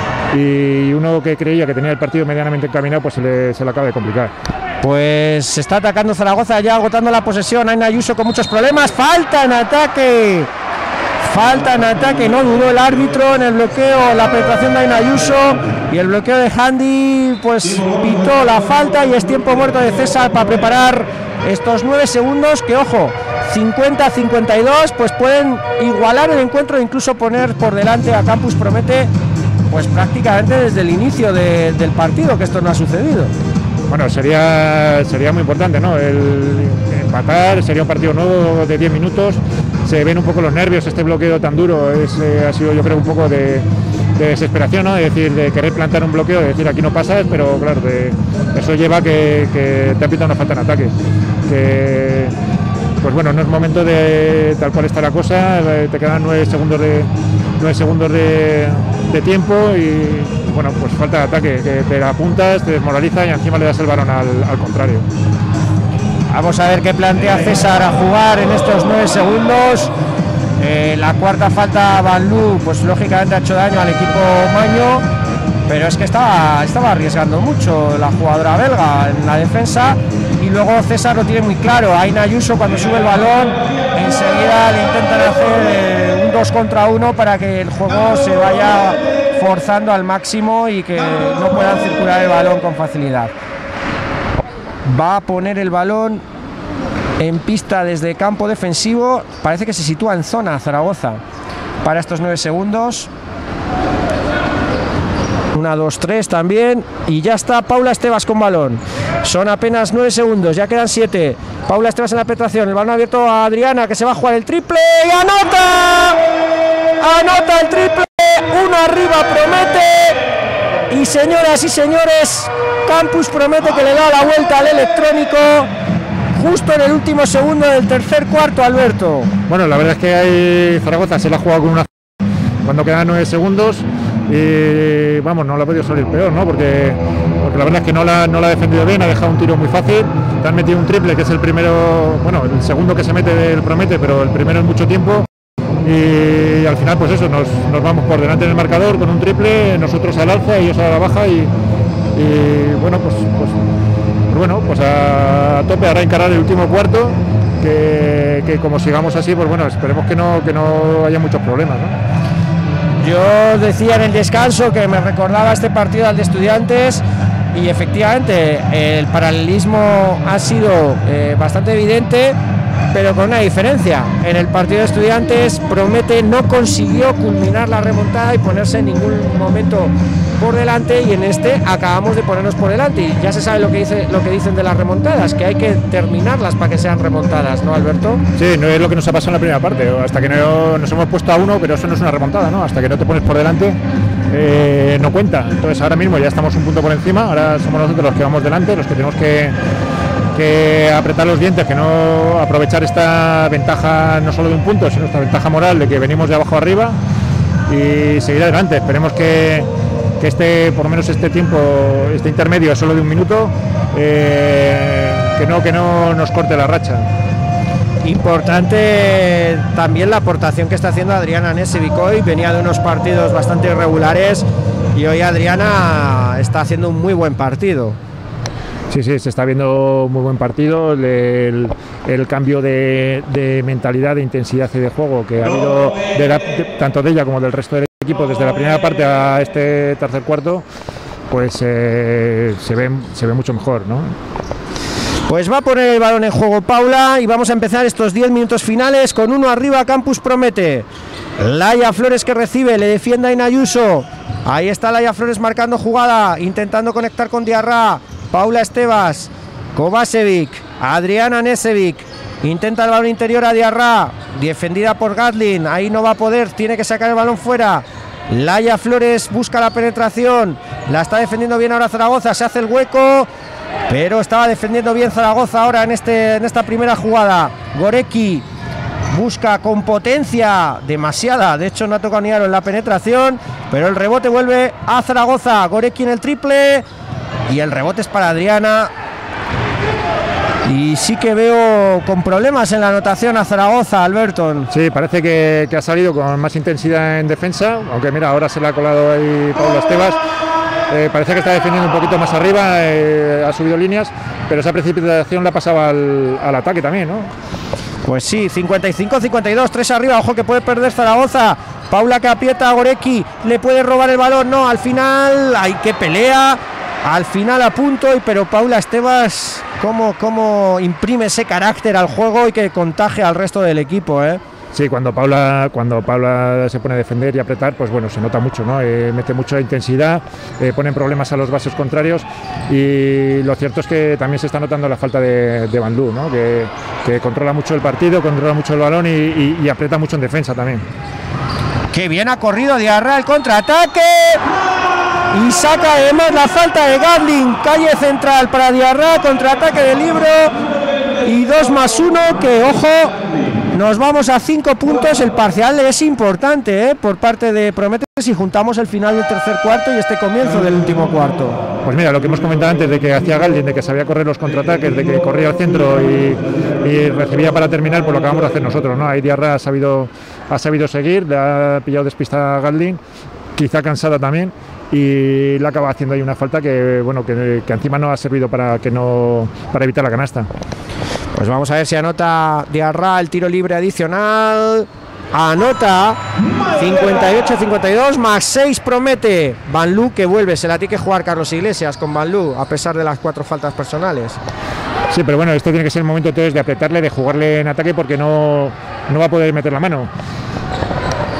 y uno que creía que tenía el partido medianamente encaminado, pues se le, se le acaba de complicar. Pues se está atacando Zaragoza, ya agotando la posesión. Aina Ayuso con muchos problemas. Falta en ataque. Falta en ataque. No dudó el árbitro en el bloqueo, la penetración de Aina Ayuso. Y el bloqueo de Handy, pues pitó la falta. Y es tiempo muerto de César para preparar estos nueve segundos. Que ojo, cincuenta a cincuenta y dos, pues pueden igualar el encuentro e incluso poner por delante a Campus Promete, pues prácticamente desde el inicio de, del partido, que esto no ha sucedido. Bueno, sería, sería muy importante, ¿no? El empatar, sería un partido nuevo de diez minutos, se ven un poco los nervios, este bloqueo tan duro, es, eh, ha sido yo creo un poco de, de desesperación, ¿no? Es decir, de querer plantar un bloqueo, de decir aquí no pasas, pero claro, de, eso lleva a que, que te ha pitado una falta en ataque. Que, pues bueno, no es momento de tal cual está la cosa, te quedan nueve segundos de, nueve segundos de, de tiempo y bueno, pues falta de ataque, que te apuntas, te desmoraliza y encima le das el balón al, al contrario. Vamos a ver qué plantea César a jugar en estos nueve segundos. Eh, la cuarta falta a Van Lu, pues lógicamente ha hecho daño al equipo maño, pero es que estaba, estaba arriesgando mucho la jugadora belga en la defensa, y luego César lo tiene muy claro. Aina Ayuso, cuando sube el balón, enseguida le intentan hacer eh, un dos contra uno para que el juego se vaya forzando al máximo y que no puedan circular el balón con facilidad. Va a poner el balón en pista desde campo defensivo, parece que se sitúa en zona Zaragoza. para estos nueve segundos. Una, dos, tres también. Y ya está Paula Estevas con balón. Son apenas nueve segundos, ya quedan siete. Paula Estevas en la penetración. El balón abierto a Adriana, que se va a jugar el triple. ¡Y anota! ¡Anota el triple! Uno arriba, Promete. Y señoras y señores, Campus Promete, que le da la vuelta al electrónico justo en el último segundo del tercer cuarto, Alberto. Bueno, la verdad es que hay Zaragoza se la ha jugado con una cuando quedan nueve segundos y vamos, no la ha podido salir peor, ¿no? Porque, porque la verdad es que no la, no la ha defendido bien, ha dejado un tiro muy fácil, te han metido un triple que es el primero, bueno, el segundo que se mete del Promete, pero el primero en mucho tiempo. Y al final pues eso, nos, nos vamos por delante en el marcador con un triple, nosotros al alza y ellos a la baja y, y bueno, pues, pues, pues bueno, pues a, a tope ahora encarar el último cuarto, que, que como sigamos así, pues bueno, esperemos que no, que no haya muchos problemas, ¿no? Yo decía en el descanso que me recordaba este partido al de Estudiantes y efectivamente el paralelismo ha sido eh, bastante evidente, pero con una diferencia. En el partido de Estudiantes Promete no consiguió culminar la remontada y ponerse en ningún momento por delante, y en este acabamos de ponernos por delante, y ya se sabe lo que dice lo que dicen de las remontadas, que hay que terminarlas para que sean remontadas, ¿no, Alberto? Sí, no es lo que nos ha pasado en la primera parte, hasta que no nos hemos puesto a uno, pero eso no es una remontada, ¿no? Hasta que no te pones por delante eh, no cuenta. Entonces ahora mismo ya estamos un punto por encima, ahora somos nosotros los que vamos delante, los que tenemos que que apretar los dientes, que no aprovechar esta ventaja no solo de un punto, sino esta ventaja moral de que venimos de abajo arriba y seguir adelante. Esperemos que, que este, por lo menos este tiempo, este intermedio es solo de un minuto, eh, que no, que no nos corte la racha. Importante también la aportación que está haciendo Adriana Nesevic hoy. Venía de unos partidos bastante irregulares y hoy Adriana está haciendo un muy buen partido. Sí, sí, se está viendo muy buen partido, el, el, el cambio de, de mentalidad, de intensidad y de juego que ha habido de la, de, tanto de ella como del resto del equipo desde la primera parte a este tercer cuarto, pues eh, se ve, se ve mucho mejor, ¿no? Pues va a poner el balón en juego Paula y vamos a empezar estos diez minutos finales con uno arriba. Campus Promete. Laia Flores que recibe, le defiende a Inayuso. Ahí está Laia Flores marcando jugada, intentando conectar con Diarra. Paula Estevas, Kovacevic, Adriana Nesevic, intenta el balón interior a Diarra, defendida por Gatlin, ahí no va a poder, tiene que sacar el balón fuera. Laia Flores busca la penetración, la está defendiendo bien ahora Zaragoza, se hace el hueco, pero estaba defendiendo bien Zaragoza ahora en, este, en esta primera jugada. Gorecki busca con potencia, demasiada, de hecho no ha tocado ni aro en la penetración, pero el rebote vuelve a Zaragoza. Gorecki en el triple y el rebote es para Adriana, y sí que veo con problemas en la anotación a Zaragoza, Alberto. Sí, parece que, que ha salido con más intensidad en defensa, aunque mira, ahora se le ha colado ahí Paula Estevas. Eh, parece que está defendiendo un poquito más arriba, eh, ha subido líneas, pero esa precipitación la pasaba al, al ataque también, ¿no? Pues sí, cincuenta y cinco cincuenta y dos, tres arriba, ojo que puede perder Zaragoza. Paula que aprieta a Gorecki, le puede robar el balón, no, al final hay que pelea, al final a punto, y pero Paula Estevas cómo, cómo imprime ese carácter al juego y que contagia al resto del equipo, ¿eh? Sí, cuando Paula, cuando Paula se pone a defender y apretar, pues bueno, se nota mucho, ¿no? Eh, mete mucha intensidad, eh, pone problemas a los bases contrarios, y lo cierto es que también se está notando la falta de, de Van Loo, ¿no? Que, que controla mucho el partido, controla mucho el balón y, y, y aprieta mucho en defensa también. ¡Qué bien ha corrido Diarra el contraataque! Y saca además la falta de Gatlin, calle central para Diarra, contraataque de Libro y dos más uno, que ojo, nos vamos a cinco puntos, el parcial es importante, ¿eh? Por parte de Promete si juntamos el final del tercer cuarto y este comienzo del último cuarto. Pues mira, lo que hemos comentado antes de que hacía Gatlin, de que sabía correr los contraataques, de que corría al centro y, y recibía para terminar, pues lo acabamos de hacer nosotros, ¿no? Ahí Diarra ha sabido, ha sabido seguir, le ha pillado despistada a Gatlin, quizá cansada también, y le acaba haciendo ahí una falta que bueno que, que encima no ha servido para que no para evitar la canasta. Pues vamos a ver si anota Diarra el tiro libre adicional. Anota cincuenta y ocho cincuenta y dos, más seis Promete. Van Loo que vuelve, se la tiene que jugar Carlos Iglesias con Van Loo, a pesar de las cuatro faltas personales. Sí, pero bueno, esto tiene que ser el momento entonces de apretarle, de jugarle en ataque, porque no, no va a poder meter la mano.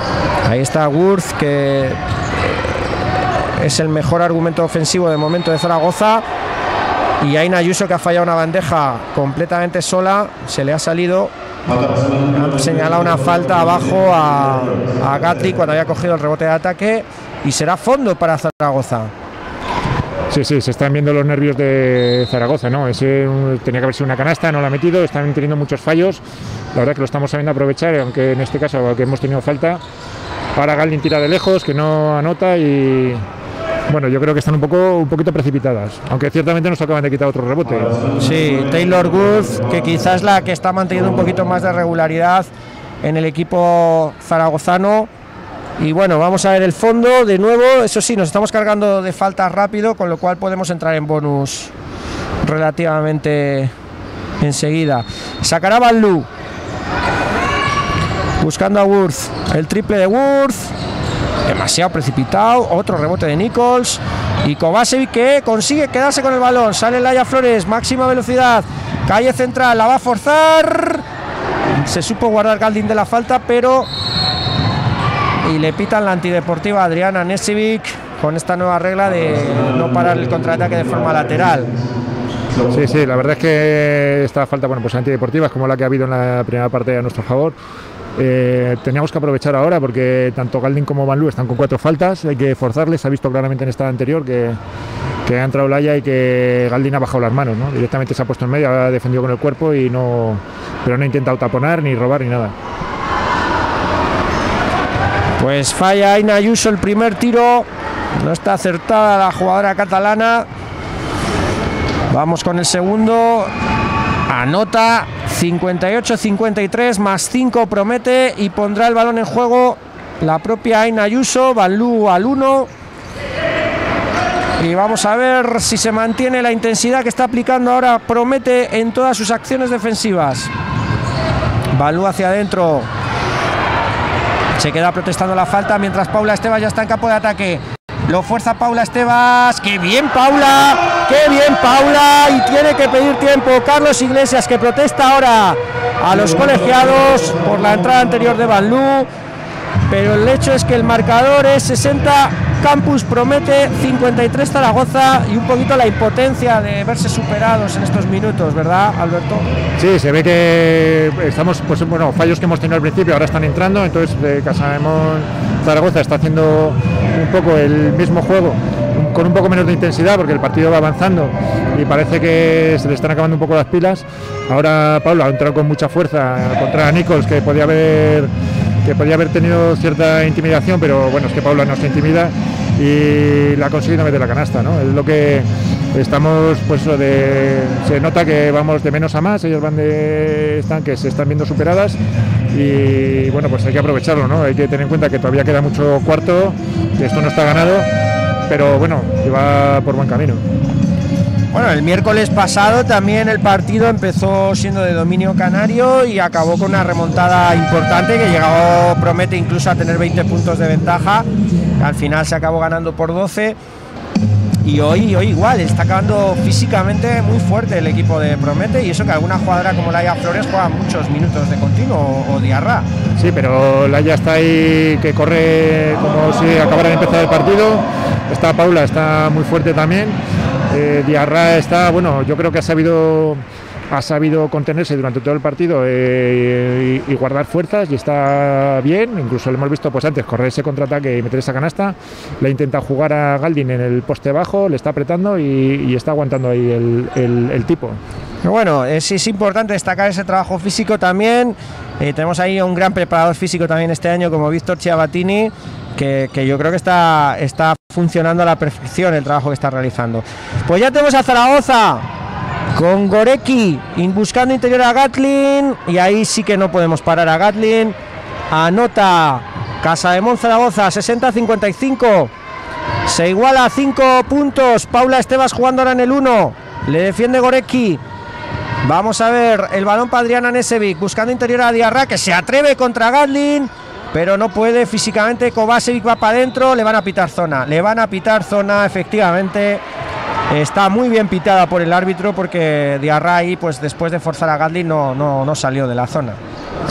Ahí está Wurth, que es el mejor argumento ofensivo de momento de Zaragoza. Y Aina Ayuso, que ha fallado una bandeja completamente sola, se le ha salido. Han señalado una falta abajo a, a Gatli cuando había cogido el rebote de ataque, y será fondo para Zaragoza. Sí, sí, se están viendo los nervios de Zaragoza, ¿no? Ese, tenía que haber sido una canasta, no la ha metido, están teniendo muchos fallos. La verdad que lo estamos sabiendo aprovechar, aunque en este caso que hemos tenido falta. Ahora Galdin tira de lejos, que no anota, y bueno, yo creo que están un poco un poquito precipitadas, aunque ciertamente nos acaban de quitar otro rebote. Sí, Taylor Wurth, que quizás es la que está manteniendo un poquito más de regularidad en el equipo zaragozano. Y bueno, vamos a ver el fondo de nuevo. Eso sí, nos estamos cargando de faltas rápido, con lo cual podemos entrar en bonus relativamente enseguida. Sacará Banlu, buscando a Wurth. El triple de Wurth, demasiado precipitado. Otro rebote de Nichols. Y Kovacevic, que consigue quedarse con el balón. Sale Laia Flores, máxima velocidad, calle central, la va a forzar. Se supo guardar Galdin de la falta, pero... y le pitan la antideportiva a Adriana Nesevic con esta nueva regla de no parar el contraataque de forma lateral. Sí, sí, la verdad es que esta falta, bueno, pues antideportiva es como la que ha habido en la primera parte a nuestro favor. Eh, teníamos que aprovechar ahora, porque tanto Galdin como Banlu están con cuatro faltas, hay que forzarles. Se ha visto claramente en esta anterior que, que ha entrado Laia y que Galdin ha bajado las manos, ¿no? Directamente se ha puesto en medio, ha defendido con el cuerpo, y no, pero no ha intentado taponar ni robar ni nada. Pues falla Aina Ayuso el primer tiro, no está acertada la jugadora catalana. Vamos con el segundo, anota cincuenta y ocho cincuenta y tres, más cinco promete, y pondrá el balón en juego la propia Aina Ayuso. Banlu al uno, y vamos a ver si se mantiene la intensidad que está aplicando ahora Promete en todas sus acciones defensivas. Banlu hacia adentro, se queda protestando la falta, mientras Paula Estevas ya está en campo de ataque. Lo fuerza Paula Estevas. ¡Qué bien, Paula! ¡Qué bien, Paula! Y tiene que pedir tiempo Carlos Iglesias, que protesta ahora a los colegiados por la entrada anterior de Banlu. Pero el hecho es que el marcador es sesenta Campus Promete, cincuenta y tres Zaragoza, y un poquito la impotencia de verse superados en estos minutos, ¿verdad, Alberto? Sí, se ve que estamos, pues bueno, fallos que hemos tenido al principio ahora están entrando. Entonces eh, Casademón Zaragoza está haciendo un poco el mismo juego, con un poco menos de intensidad, porque el partido va avanzando y parece que se le están acabando un poco las pilas. Ahora Paula ha entrado con mucha fuerza contra Nichols, que podía haber que podía haber tenido cierta intimidación, pero bueno, es que Paula no se intimida y la ha conseguido meter la canasta, ¿no? Es lo que estamos, pues de, se nota que vamos de menos a más. Ellos van de, están que se están viendo superadas, y bueno, pues hay que aprovecharlo, ¿no? Hay que tener en cuenta que todavía queda mucho cuarto, que esto no está ganado, pero bueno, que va por buen camino. Bueno, el miércoles pasado también el partido empezó siendo de dominio canario y acabó con una remontada importante, que llegó Promete incluso a tener veinte puntos de ventaja. Al final se acabó ganando por doce, y hoy, hoy igual está acabando físicamente muy fuerte el equipo de Promete, y eso que alguna jugadora como Laia Flores juega muchos minutos de continuo, o, o Diarra. Sí, pero Laia está ahí que corre como si acabara de empezar el partido. Está Paula, está muy fuerte también. Eh, Diarra está, bueno, yo creo que ha sabido ha sabido contenerse durante todo el partido eh, y, y guardar fuerzas, y está bien. Incluso lo hemos visto pues antes correr ese contraataque y meter esa canasta. Le intenta jugar a Galdin en el poste bajo, le está apretando y, y está aguantando ahí el, el, el tipo. Bueno, es, es importante destacar ese trabajo físico también. Eh, tenemos ahí a un gran preparador físico también este año, como Víctor Chiabatini, que, que yo creo que está, está funcionando a la perfección el trabajo que está realizando. Pues ya tenemos a Zaragoza con Gorecki buscando interior a Gatlin, y ahí sí que no podemos parar a Gatlin. Anota Casademón Zaragoza, sesenta cincuenta y cinco, se iguala a cinco puntos. Paula Estevas jugando ahora en el uno, le defiende Gorecki. Vamos a ver el balón para Adriana Nesevic, buscando interior a Diarra, que se atreve contra Gatlin, pero no puede físicamente. Kovacevic va para adentro, le van a pitar zona, le van a pitar zona, efectivamente. Está muy bien pitada por el árbitro, porque Diarra ahí, pues después de forzar a Gatlin, no, no, no salió de la zona.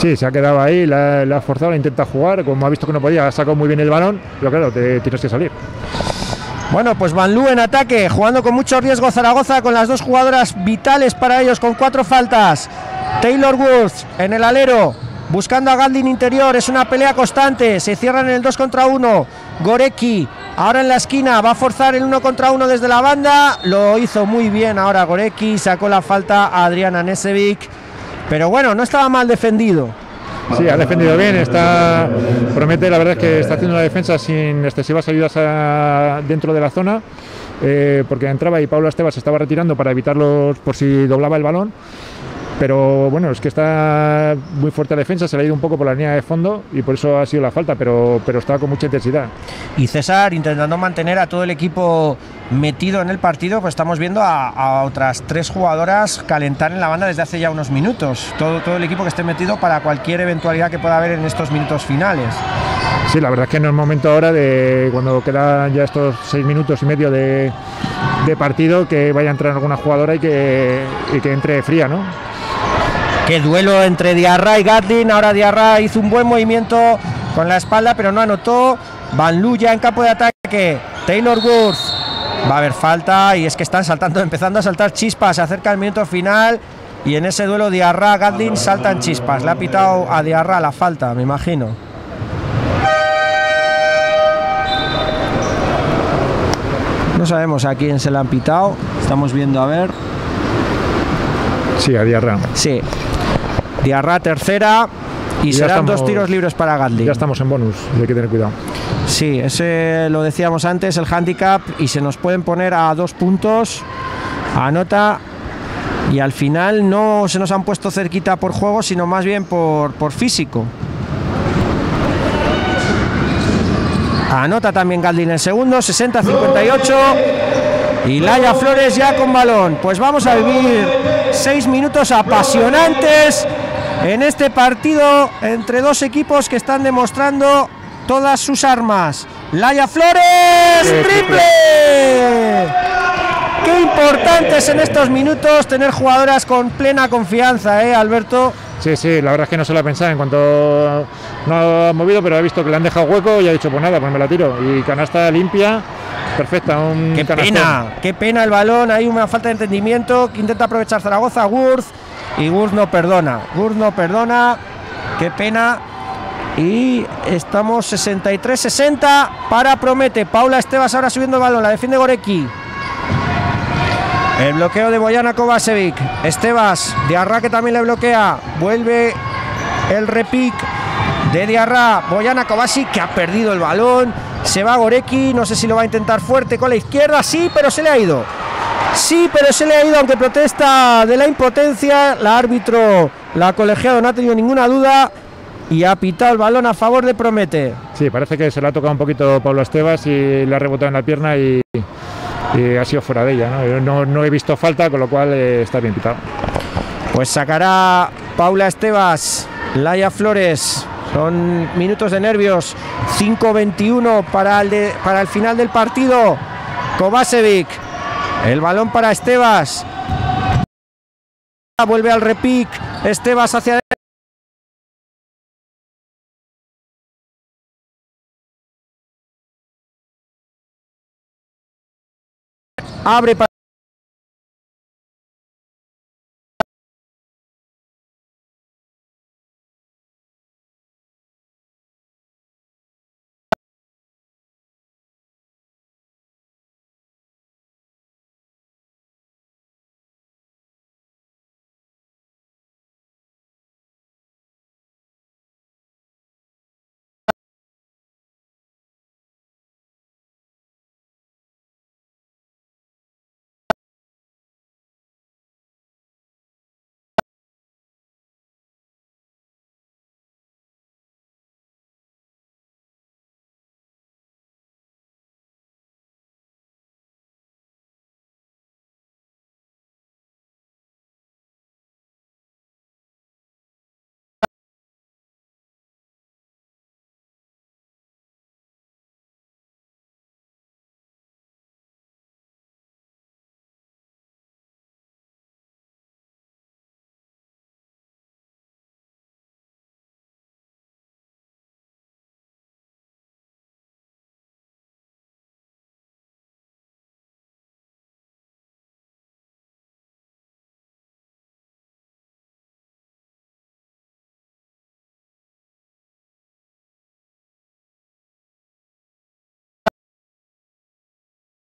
Sí, se ha quedado ahí, la, la ha forzado, la intenta jugar, como ha visto que no podía, ha sacado muy bien el balón, pero claro, te tienes que salir. Bueno, pues Vanloo en ataque, jugando con mucho riesgo Zaragoza, con las dos jugadoras vitales para ellos, con cuatro faltas. Taylor Wurz en el alero, buscando a Galdin interior, es una pelea constante, se cierran en el dos contra uno. Gorecki ahora en la esquina, va a forzar el uno contra uno desde la banda, lo hizo muy bien ahora Gorecki, sacó la falta a Adriana Nesevic, pero bueno, no estaba mal defendido. Sí, ha defendido bien, está promete, la verdad es que está haciendo la defensa sin excesivas ayudas a, dentro de la zona, eh, porque entraba y Paula Estevas se estaba retirando para evitarlos por si doblaba el balón. Pero bueno, es que está muy fuerte la defensa, se le ha ido un poco por la línea de fondo y por eso ha sido la falta, pero, pero estaba con mucha intensidad. Y César intentando mantener a todo el equipo metido en el partido, pues estamos viendo a, a otras tres jugadoras calentar en la banda desde hace ya unos minutos. Todo, todo el equipo que esté metido para cualquier eventualidad que pueda haber en estos minutos finales. Sí, la verdad es que no es momento ahora de, cuando quedan ya estos seis minutos y medio de, de partido, que vaya a entrar alguna jugadora y que, y que entre fría, ¿no? Qué duelo entre Diarra y Gatlin. Ahora Diarra hizo un buen movimiento con la espalda, pero no anotó. Vanloo ya en campo de ataque. Taylor Wurz. Va a haber falta y es que están saltando, empezando a saltar chispas. Se acerca el minuto final y en ese duelo Diarra Gatlin saltan chispas. Le ha pitado a Diarra la falta, me imagino. No sabemos a quién se le han pitado. Estamos viendo a ver. Sí, a Diarra. Sí. Diarra tercera y, y serán estamos, dos tiros libres para Gatlin. Ya estamos en bonus, hay que tener cuidado. Sí, ese lo decíamos antes, el handicap, y se nos pueden poner a dos puntos. Anota y al final no se nos han puesto cerquita por juego, sino más bien por, por físico. Anota también Gatlin en segundo, sesenta a cincuenta y ocho. Y Laia Flores ya con balón. Pues vamos a vivir seis minutos apasionantes en este partido entre dos equipos que están demostrando todas sus armas. Laia Flores, triple. Qué importante es en estos minutos tener jugadoras con plena confianza, ¿eh, Alberto? Sí, sí, la verdad es que no se la pensaba en cuanto no ha movido, pero ha visto que le han dejado hueco y ha dicho, pues nada, pues me la tiro. Y canasta limpia, perfecta. Un qué canastón. Pena, qué pena el balón, hay una falta de entendimiento que intenta aprovechar Zaragoza, Wurz, y Wurz no perdona, Wurz no perdona, qué pena. Y estamos sesenta y tres sesenta para Promete. Paula Estevas ahora subiendo el balón, la defiende Gorecki. El bloqueo de Bojana Kovacevic. Estevas, Diarra que también le bloquea. Vuelve el repic de Diarra. Bojana Kovacic que ha perdido el balón. Se va Gorecki, no sé si lo va a intentar fuerte con la izquierda. Sí, pero se le ha ido. Sí, pero se le ha ido, aunque protesta de la impotencia. La árbitro, la colegiada, no ha tenido ninguna duda y ha pitado el balón a favor de Promete. Sí, parece que se le ha tocado un poquito Paula Estevas y le ha rebotado en la pierna y... y ha sido fuera de ella, ¿no? No, no he visto falta, con lo cual eh, está bien pitado. Pues sacará Paula Estevas, Laia Flores. Son minutos de nervios. cinco veintiuno para el, de, para el final del partido. Kovacevic, el balón para Estevas. Vuelve al repic. Estevas hacia adelante. Abre para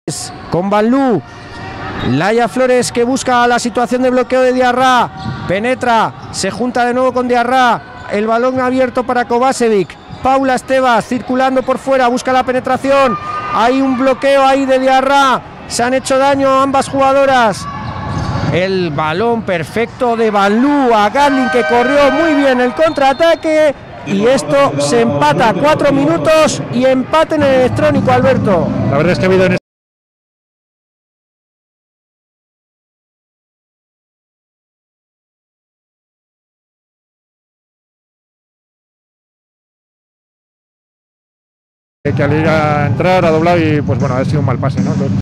con Banlú. Laia Flores que busca la situación de bloqueo de Diarra. Penetra, se junta de nuevo con Diarra. El balón abierto para Kovacevic. Paula Estevas circulando por fuera, busca la penetración. Hay un bloqueo ahí de Diarra. Se han hecho daño ambas jugadoras. El balón perfecto de Banlú a Gatling, que corrió muy bien el contraataque. Y esto se empata, cuatro minutos y empate en el electrónico, Alberto. La verdad es que ha habido en que al ir a entrar ha doblado y pues bueno, ha sido un mal pase, ¿no? Entonces,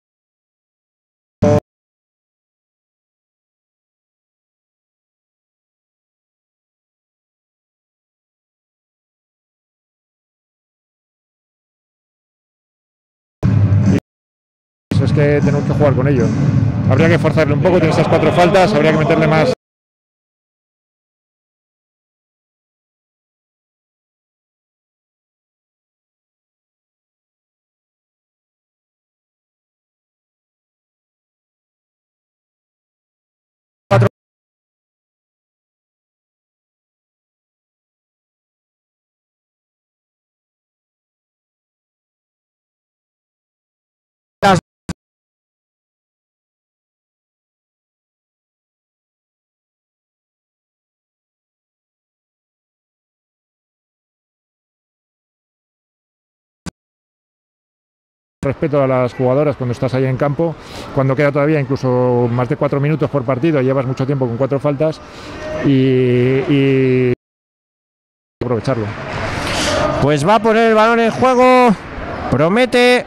es que tenemos que jugar con ello. Habría que forzarle un poco, tiene esas cuatro faltas, habría que meterle más. Respeto a las jugadoras cuando estás ahí en campo, cuando queda todavía incluso más de cuatro minutos por partido, llevas mucho tiempo con cuatro faltas y, y aprovecharlo. Pues va a poner el balón en juego, promete.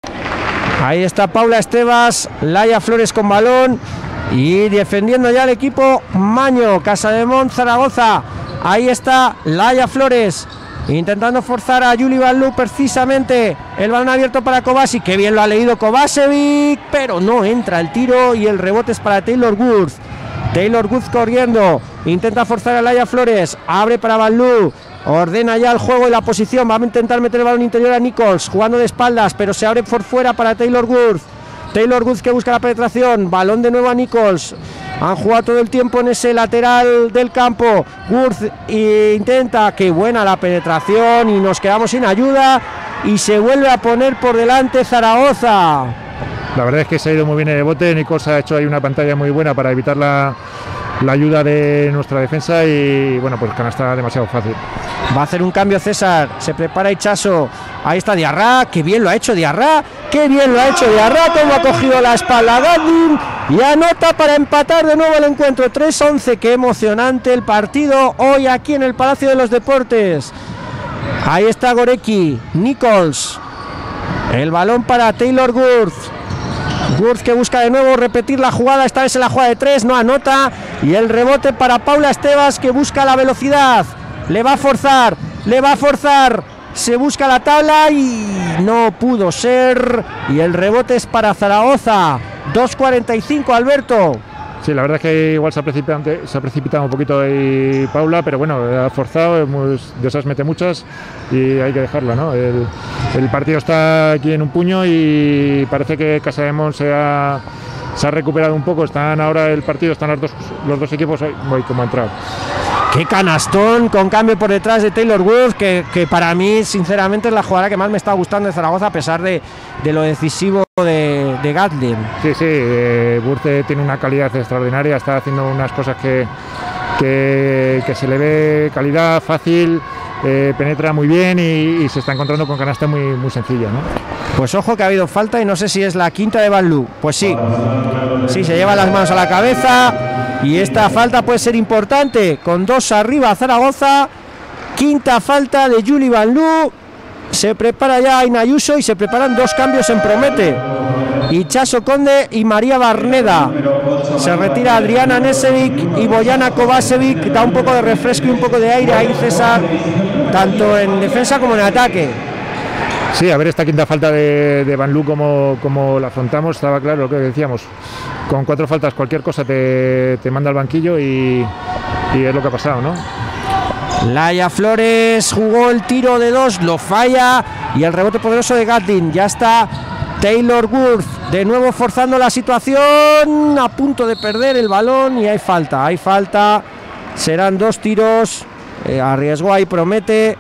Ahí está Paula Estevas, Laia Flores con balón y defendiendo ya el equipo Maño, Casademont Zaragoza. Ahí está Laia Flores intentando forzar a Juli Banlú precisamente. El balón abierto para Kovacevic, que bien lo ha leído Kovacevic, pero no entra el tiro y el rebote es para Taylor Woods. Taylor Woods corriendo, intenta forzar a Laia Flores, abre para Banlú, ordena ya el juego y la posición, va a intentar meter el balón interior a Nichols, jugando de espaldas, pero se abre por fuera para Taylor Woods. Taylor Woods que busca la penetración, balón de nuevo a Nichols. Han jugado todo el tiempo en ese lateral del campo. Woods intenta, qué buena la penetración y nos quedamos sin ayuda y se vuelve a poner por delante Zaragoza. La verdad es que se ha ido muy bien el bote. Nichols ha hecho ahí una pantalla muy buena para evitar la, la ayuda de nuestra defensa y bueno, pues canasta demasiado fácil. Va a hacer un cambio César, se prepara Ichaso. Ahí está Diarra, qué bien lo ha hecho Diarra, qué bien lo ha hecho Diarra, cómo ha cogido la espalda Gatling y anota para empatar de nuevo el encuentro. Tres once, qué emocionante el partido hoy aquí en el Palacio de los Deportes. Ahí está Gorecki, Nichols, el balón para Taylor Woods. Woods que busca de nuevo repetir la jugada, esta vez en la jugada de tres, no anota, y el rebote para Paula Estevas que busca la velocidad, le va a forzar, le va a forzar, se busca la tabla y no pudo ser, y el rebote es para Zaragoza. Dos cuarenta y cinco, Alberto. Sí, la verdad es que igual se ha precipitado, se ha precipitado un poquito ahí Paula, pero bueno, ha forzado, de esas mete muchas y hay que dejarla, ¿no? El, el partido está aquí en un puño y parece que Casademont se ha, se ha recuperado un poco. Están ahora el partido, están los dos, los dos equipos, voy como ha entrado. Qué canastón con cambio por detrás de Taylor Woods, que, que para mí sinceramente es la jugadora que más me está gustando de Zaragoza, a pesar de, de lo decisivo de, de Gatling. Sí, sí, eh, Woods tiene una calidad extraordinaria, está haciendo unas cosas que, que, que se le ve calidad, fácil, eh, penetra muy bien y, y se está encontrando con canasta muy, muy sencilla, ¿no? Pues ojo que ha habido falta y no sé si es la quinta de Banlú. Pues sí, sí, se lleva las manos a la cabeza. Y esta falta puede ser importante, con dos arriba Zaragoza. Quinta falta de Juli Banlú. Se prepara ya Aina Ayuso y se preparan dos cambios en Promete. Ichaso Conde y María Barneda. Se retira Adriana Nesevic y Bojana Kovacevic. Da un poco de refresco y un poco de aire ahí César, tanto en defensa como en ataque. Sí, a ver esta quinta falta de, de Banlú como, como la afrontamos. Estaba claro lo que decíamos, con cuatro faltas cualquier cosa te, te manda al banquillo y, y es lo que ha pasado, ¿no? Laia Flores jugó el tiro de dos, lo falla y el rebote poderoso de Gatling. Ya está Taylor Worth de nuevo forzando la situación, a punto de perder el balón y hay falta, hay falta, serán dos tiros, eh, arriesgó ahí Promete.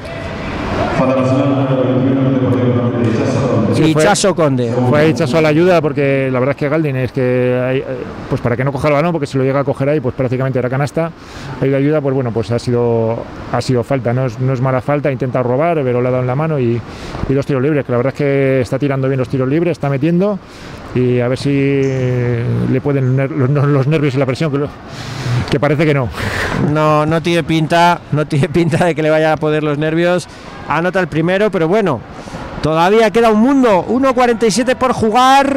Sí, y Chaso Conde. Fue ahí Chaso a la ayuda, porque la verdad es que Galdin es que hay, pues para que no coja el balón, porque si lo llega a coger ahí pues prácticamente era canasta, ahí la ayuda, pues bueno, pues ha sido ha sido falta, no es, no es mala falta, intenta robar, pero le ha dado en la mano y, y dos tiros libres, que la verdad es que está tirando bien los tiros libres, está metiendo, y a ver si le pueden ner los, los nervios y la presión, que, lo, que parece que no. No, no tiene pinta, no tiene pinta de que le vaya a poder los nervios. Anota el primero, pero bueno, todavía queda un mundo, uno cuarenta y siete por jugar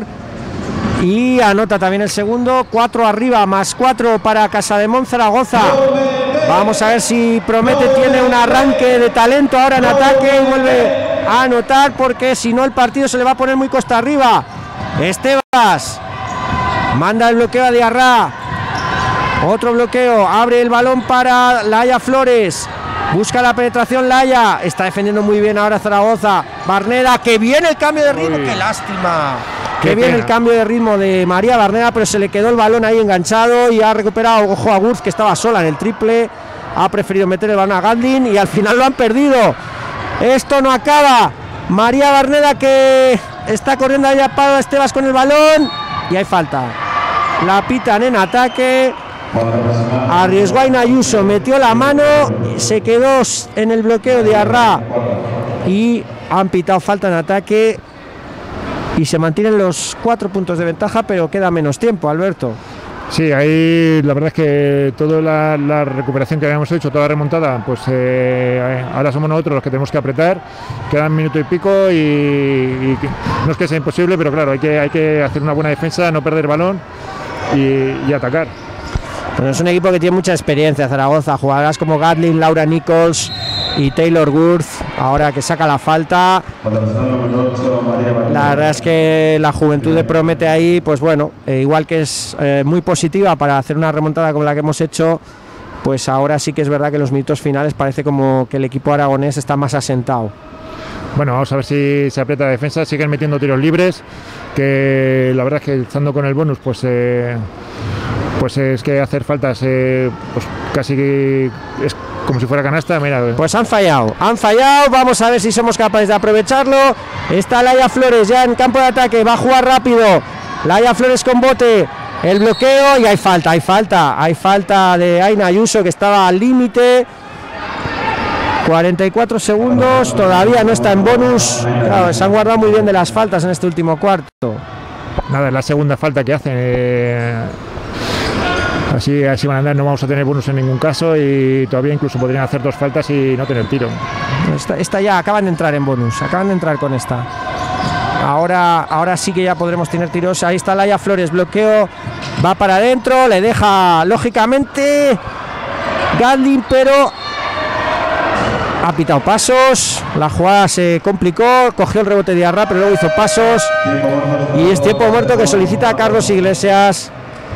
y anota también el segundo, cuatro arriba, más cuatro para Casademont Zaragoza. Vamos a ver si Promete tiene un arranque de talento ahora en ataque y vuelve a anotar, porque si no el partido se le va a poner muy costa arriba. Estebas manda el bloqueo a Diarra, otro bloqueo, abre el balón para Laia Flores. Busca la penetración Laia, está defendiendo muy bien ahora Zaragoza. Barneda, que viene el cambio de ritmo, qué lástima. Que viene el cambio de ritmo de María Barneda, pero se le quedó el balón ahí enganchado y ha recuperado, ojo a Wurz, que estaba sola en el triple. Ha preferido meter el balón a Gandin y al final lo han perdido. Esto no acaba. María Barneda, que está corriendo allá para Estebas con el balón y hay falta. La pitan en ataque. Arriesgó a Ayuso, metió la mano, se quedó en el bloqueo de Arra y han pitado falta en ataque y se mantienen los cuatro puntos de ventaja, pero queda menos tiempo, Alberto. Sí, ahí la verdad es que toda la, la recuperación que habíamos hecho, toda la remontada, pues eh, ahora somos nosotros los que tenemos que apretar. Quedan un minuto y pico y, y no es que sea imposible, pero claro, hay que, hay que hacer una buena defensa, no perder balón y, y atacar. Bueno, es un equipo que tiene mucha experiencia, Zaragoza, jugadoras como Gatlin, Laura Nichols y Taylor Worth, ahora que saca la falta. La verdad es que la juventud de Promete ahí, pues bueno, eh, igual que es eh, muy positiva para hacer una remontada como la que hemos hecho, pues ahora sí que es verdad que en los minutos finales parece como que el equipo aragonés está más asentado. Bueno, vamos a ver si se aprieta la defensa, siguen metiendo tiros libres, que la verdad es que estando con el bonus, pues... Eh, pues es que hacer faltas eh, pues casi que es como si fuera canasta. Mira, pues han fallado, han fallado, vamos a ver si somos capaces de aprovecharlo. Está Laia Flores ya en campo de ataque, va a jugar rápido, Laia Flores con bote, el bloqueo y hay falta, hay falta, hay falta de Aina Ayuso, que estaba al límite. cuarenta y cuatro segundos, todavía no está en bonus. Claro, se han guardado muy bien de las faltas en este último cuarto. Nada, es la segunda falta que hacen. Eh... Así, así van a andar, no vamos a tener bonus en ningún caso y todavía incluso podrían hacer dos faltas y no tener tiro. Esta, esta ya acaban de entrar en bonus, acaban de entrar con esta. Ahora, ahora sí que ya podremos tener tiros. Ahí está Laia Flores, bloqueo, va para adentro, le deja lógicamente Gandin, pero ha pitado pasos. La jugada se complicó, cogió el rebote de Arra, pero luego hizo pasos y es tiempo muerto que solicita a Carlos Iglesias.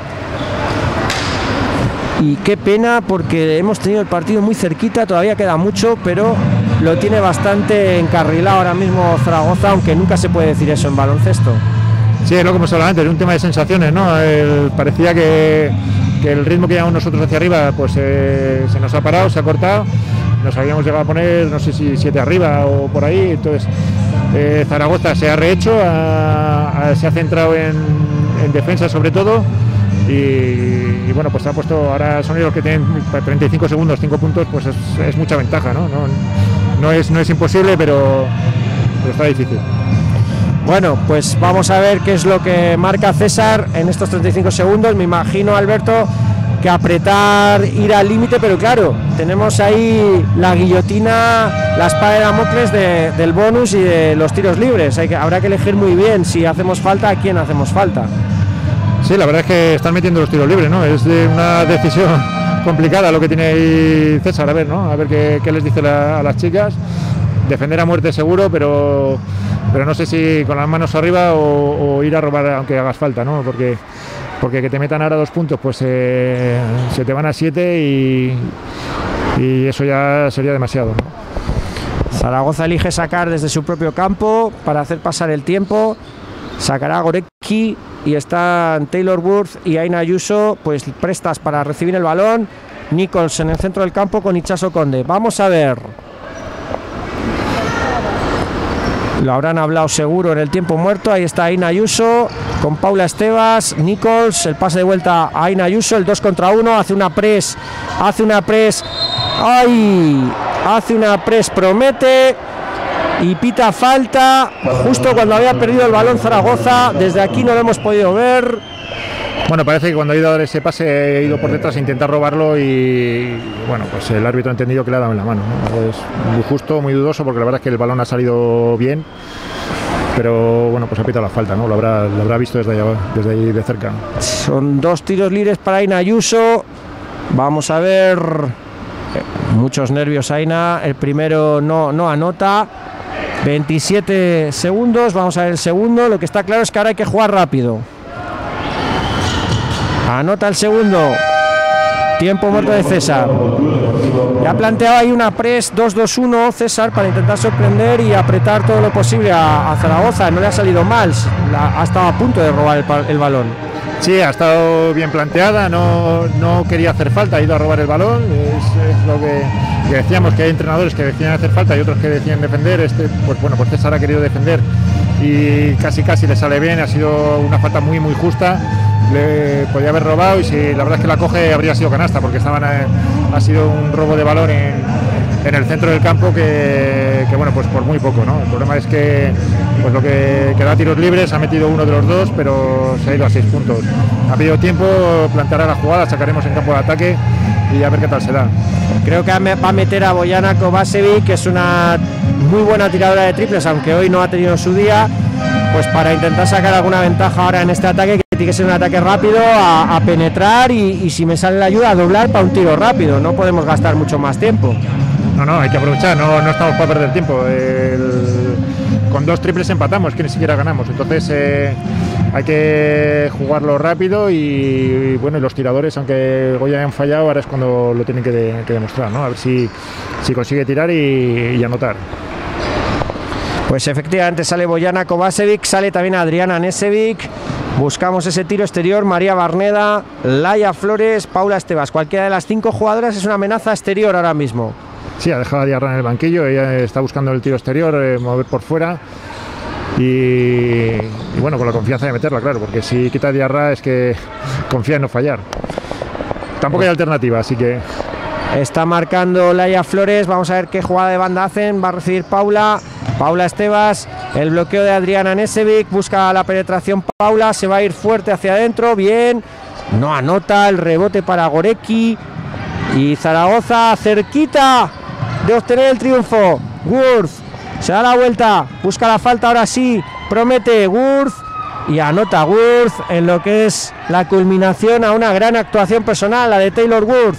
Y qué pena, porque hemos tenido el partido muy cerquita, todavía queda mucho, pero lo tiene bastante encarrilado ahora mismo Zaragoza, aunque nunca se puede decir eso en baloncesto. Sí, es lo que hemos hablado antes, es un tema de sensaciones, ¿no? El, parecía que, que el ritmo que llevamos nosotros hacia arriba pues eh, se nos ha parado, se ha cortado, nos habíamos llegado a poner, no sé si siete arriba o por ahí, entonces eh, Zaragoza se ha rehecho, ha, ha, se ha centrado en, en defensa sobre todo. Y, y bueno, pues se ha puesto, ahora son ellos los que tienen treinta y cinco segundos, cinco puntos, pues es, es mucha ventaja, ¿no? No, no, es, no es imposible, pero, pero está difícil. Bueno, pues vamos a ver qué es lo que marca César en estos treinta y cinco segundos. Me imagino, Alberto, que apretar, ir al límite, pero claro, tenemos ahí la guillotina, la espada de Damocles de, del bonus y de los tiros libres. Hay que, habrá que elegir muy bien si hacemos falta, a quién hacemos falta. Sí, la verdad es que están metiendo los tiros libres, ¿no? Es de una decisión complicada lo que tiene ahí César, a ver, ¿no? A ver qué, qué les dice la, a las chicas. Defender a muerte seguro, pero, pero no sé si con las manos arriba o, o ir a robar aunque hagas falta, ¿no? Porque, porque que te metan ahora dos puntos, pues eh, se te van a siete y, y eso ya sería demasiado, ¿no? Zaragoza elige sacar desde su propio campo para hacer pasar el tiempo. sacará Gorecki y están Taylor Worth y Aina Ayuso pues prestas para recibir el balón. Nichols en el centro del campo con Ichaso Conde. Vamos a ver. Lo habrán hablado seguro en el tiempo muerto. Ahí está Aina Ayuso con Paula Estevas. Nichols, el pase de vuelta a Aina Ayuso, el dos contra uno. Hace una press, hace una press. ¡Ay! Hace una press, promete. Y pita falta justo cuando había perdido el balón Zaragoza. Desde aquí no lo hemos podido ver. Bueno, parece que cuando ha ido a dar ese pase he ido por detrás a intentar robarlo y bueno, pues el árbitro ha entendido que le ha dado en la mano, ¿no? Es muy justo, muy dudoso, porque la verdad es que el balón ha salido bien, pero bueno, pues ha pitado la falta, ¿no? Lo habrá, lo habrá visto desde, allá, desde ahí de cerca. Son dos tiros libres para Aina Ayuso. Vamos a ver. Muchos nervios Aina. El primero no, no anota. veintisiete segundos. Vamos a ver el segundo. Lo que está claro es que ahora hay que jugar rápido. Anota el segundo. Tiempo muerto de César. Ya ha planteado ahí una press dos dos uno César para intentar sorprender y apretar todo lo posible a, a Zaragoza. No le ha salido mal. La, ha estado a punto de robar el, el balón. Sí, ha estado bien planteada. No, no quería hacer falta. Ha ido a robar el balón. Es, es lo que, que decíamos, que hay entrenadores que decían hacer falta y otros que decían defender. Este, pues bueno, pues César ha querido defender y casi casi le sale bien. Ha sido una falta muy muy justa. Le podía haber robado y si la verdad es que la coge habría sido canasta, porque estaban eh, ha sido un robo de balón en, en el centro del campo que, que bueno, pues por muy poco, ¿no? El problema es que pues lo que, que da tiros libres, ha metido uno de los dos, pero se ha ido a seis puntos. Ha pedido tiempo, planteará la jugada, sacaremos en campo de ataque y a ver qué tal se da. Creo que va a meter a Bojana Kovacevic, que es una muy buena tiradora de triples, aunque hoy no ha tenido su día, pues para intentar sacar alguna ventaja ahora en este ataque, que tiene que ser un ataque rápido, a, a penetrar y, y si me sale la ayuda a doblar para un tiro rápido. No podemos gastar mucho más tiempo. No, no, hay que aprovechar, no, no estamos para perder tiempo. El, con dos triples empatamos, que ni siquiera ganamos, entonces eh, hay que jugarlo rápido y, y bueno, y los tiradores, aunque hoy hayan fallado, ahora es cuando lo tienen que, de, que demostrar, ¿no? A ver si, si consigue tirar y, y anotar. Pues efectivamente sale Bojana Kovacevic, sale también Adriana Nesevic. Buscamos ese tiro exterior. María Barneda, Laia Flores, Paula Estevas. Cualquiera de las cinco jugadoras es una amenaza exterior ahora mismo. Sí, ha dejado a Diarra en el banquillo. Ella está buscando el tiro exterior, eh, mover por fuera. Y, y bueno, con la confianza de meterla, claro, porque si quita a Diarra es que confía en no fallar. Tampoco hay alternativa, así que... Está marcando Laia Flores. Vamos a ver qué jugada de banda hacen. Va a recibir Paula. Paula Estevas. El bloqueo de Adriana Nesevic. Busca la penetración Paula. Se va a ir fuerte hacia adentro. Bien. No anota. El rebote para Gorecki. Y Zaragoza cerquita de obtener el triunfo. Worth. Se da la vuelta. Busca la falta ahora sí. Promete Worth. Y anota Worth en lo que es la culminación a una gran actuación personal. La de Taylor Worth.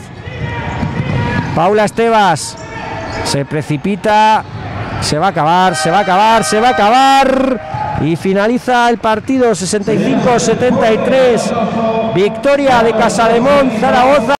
Paula Estevas se precipita, se va a acabar, se va a acabar, se va a acabar y finaliza el partido sesenta y cinco a setenta y tres. Victoria de Casademont, Zaragoza.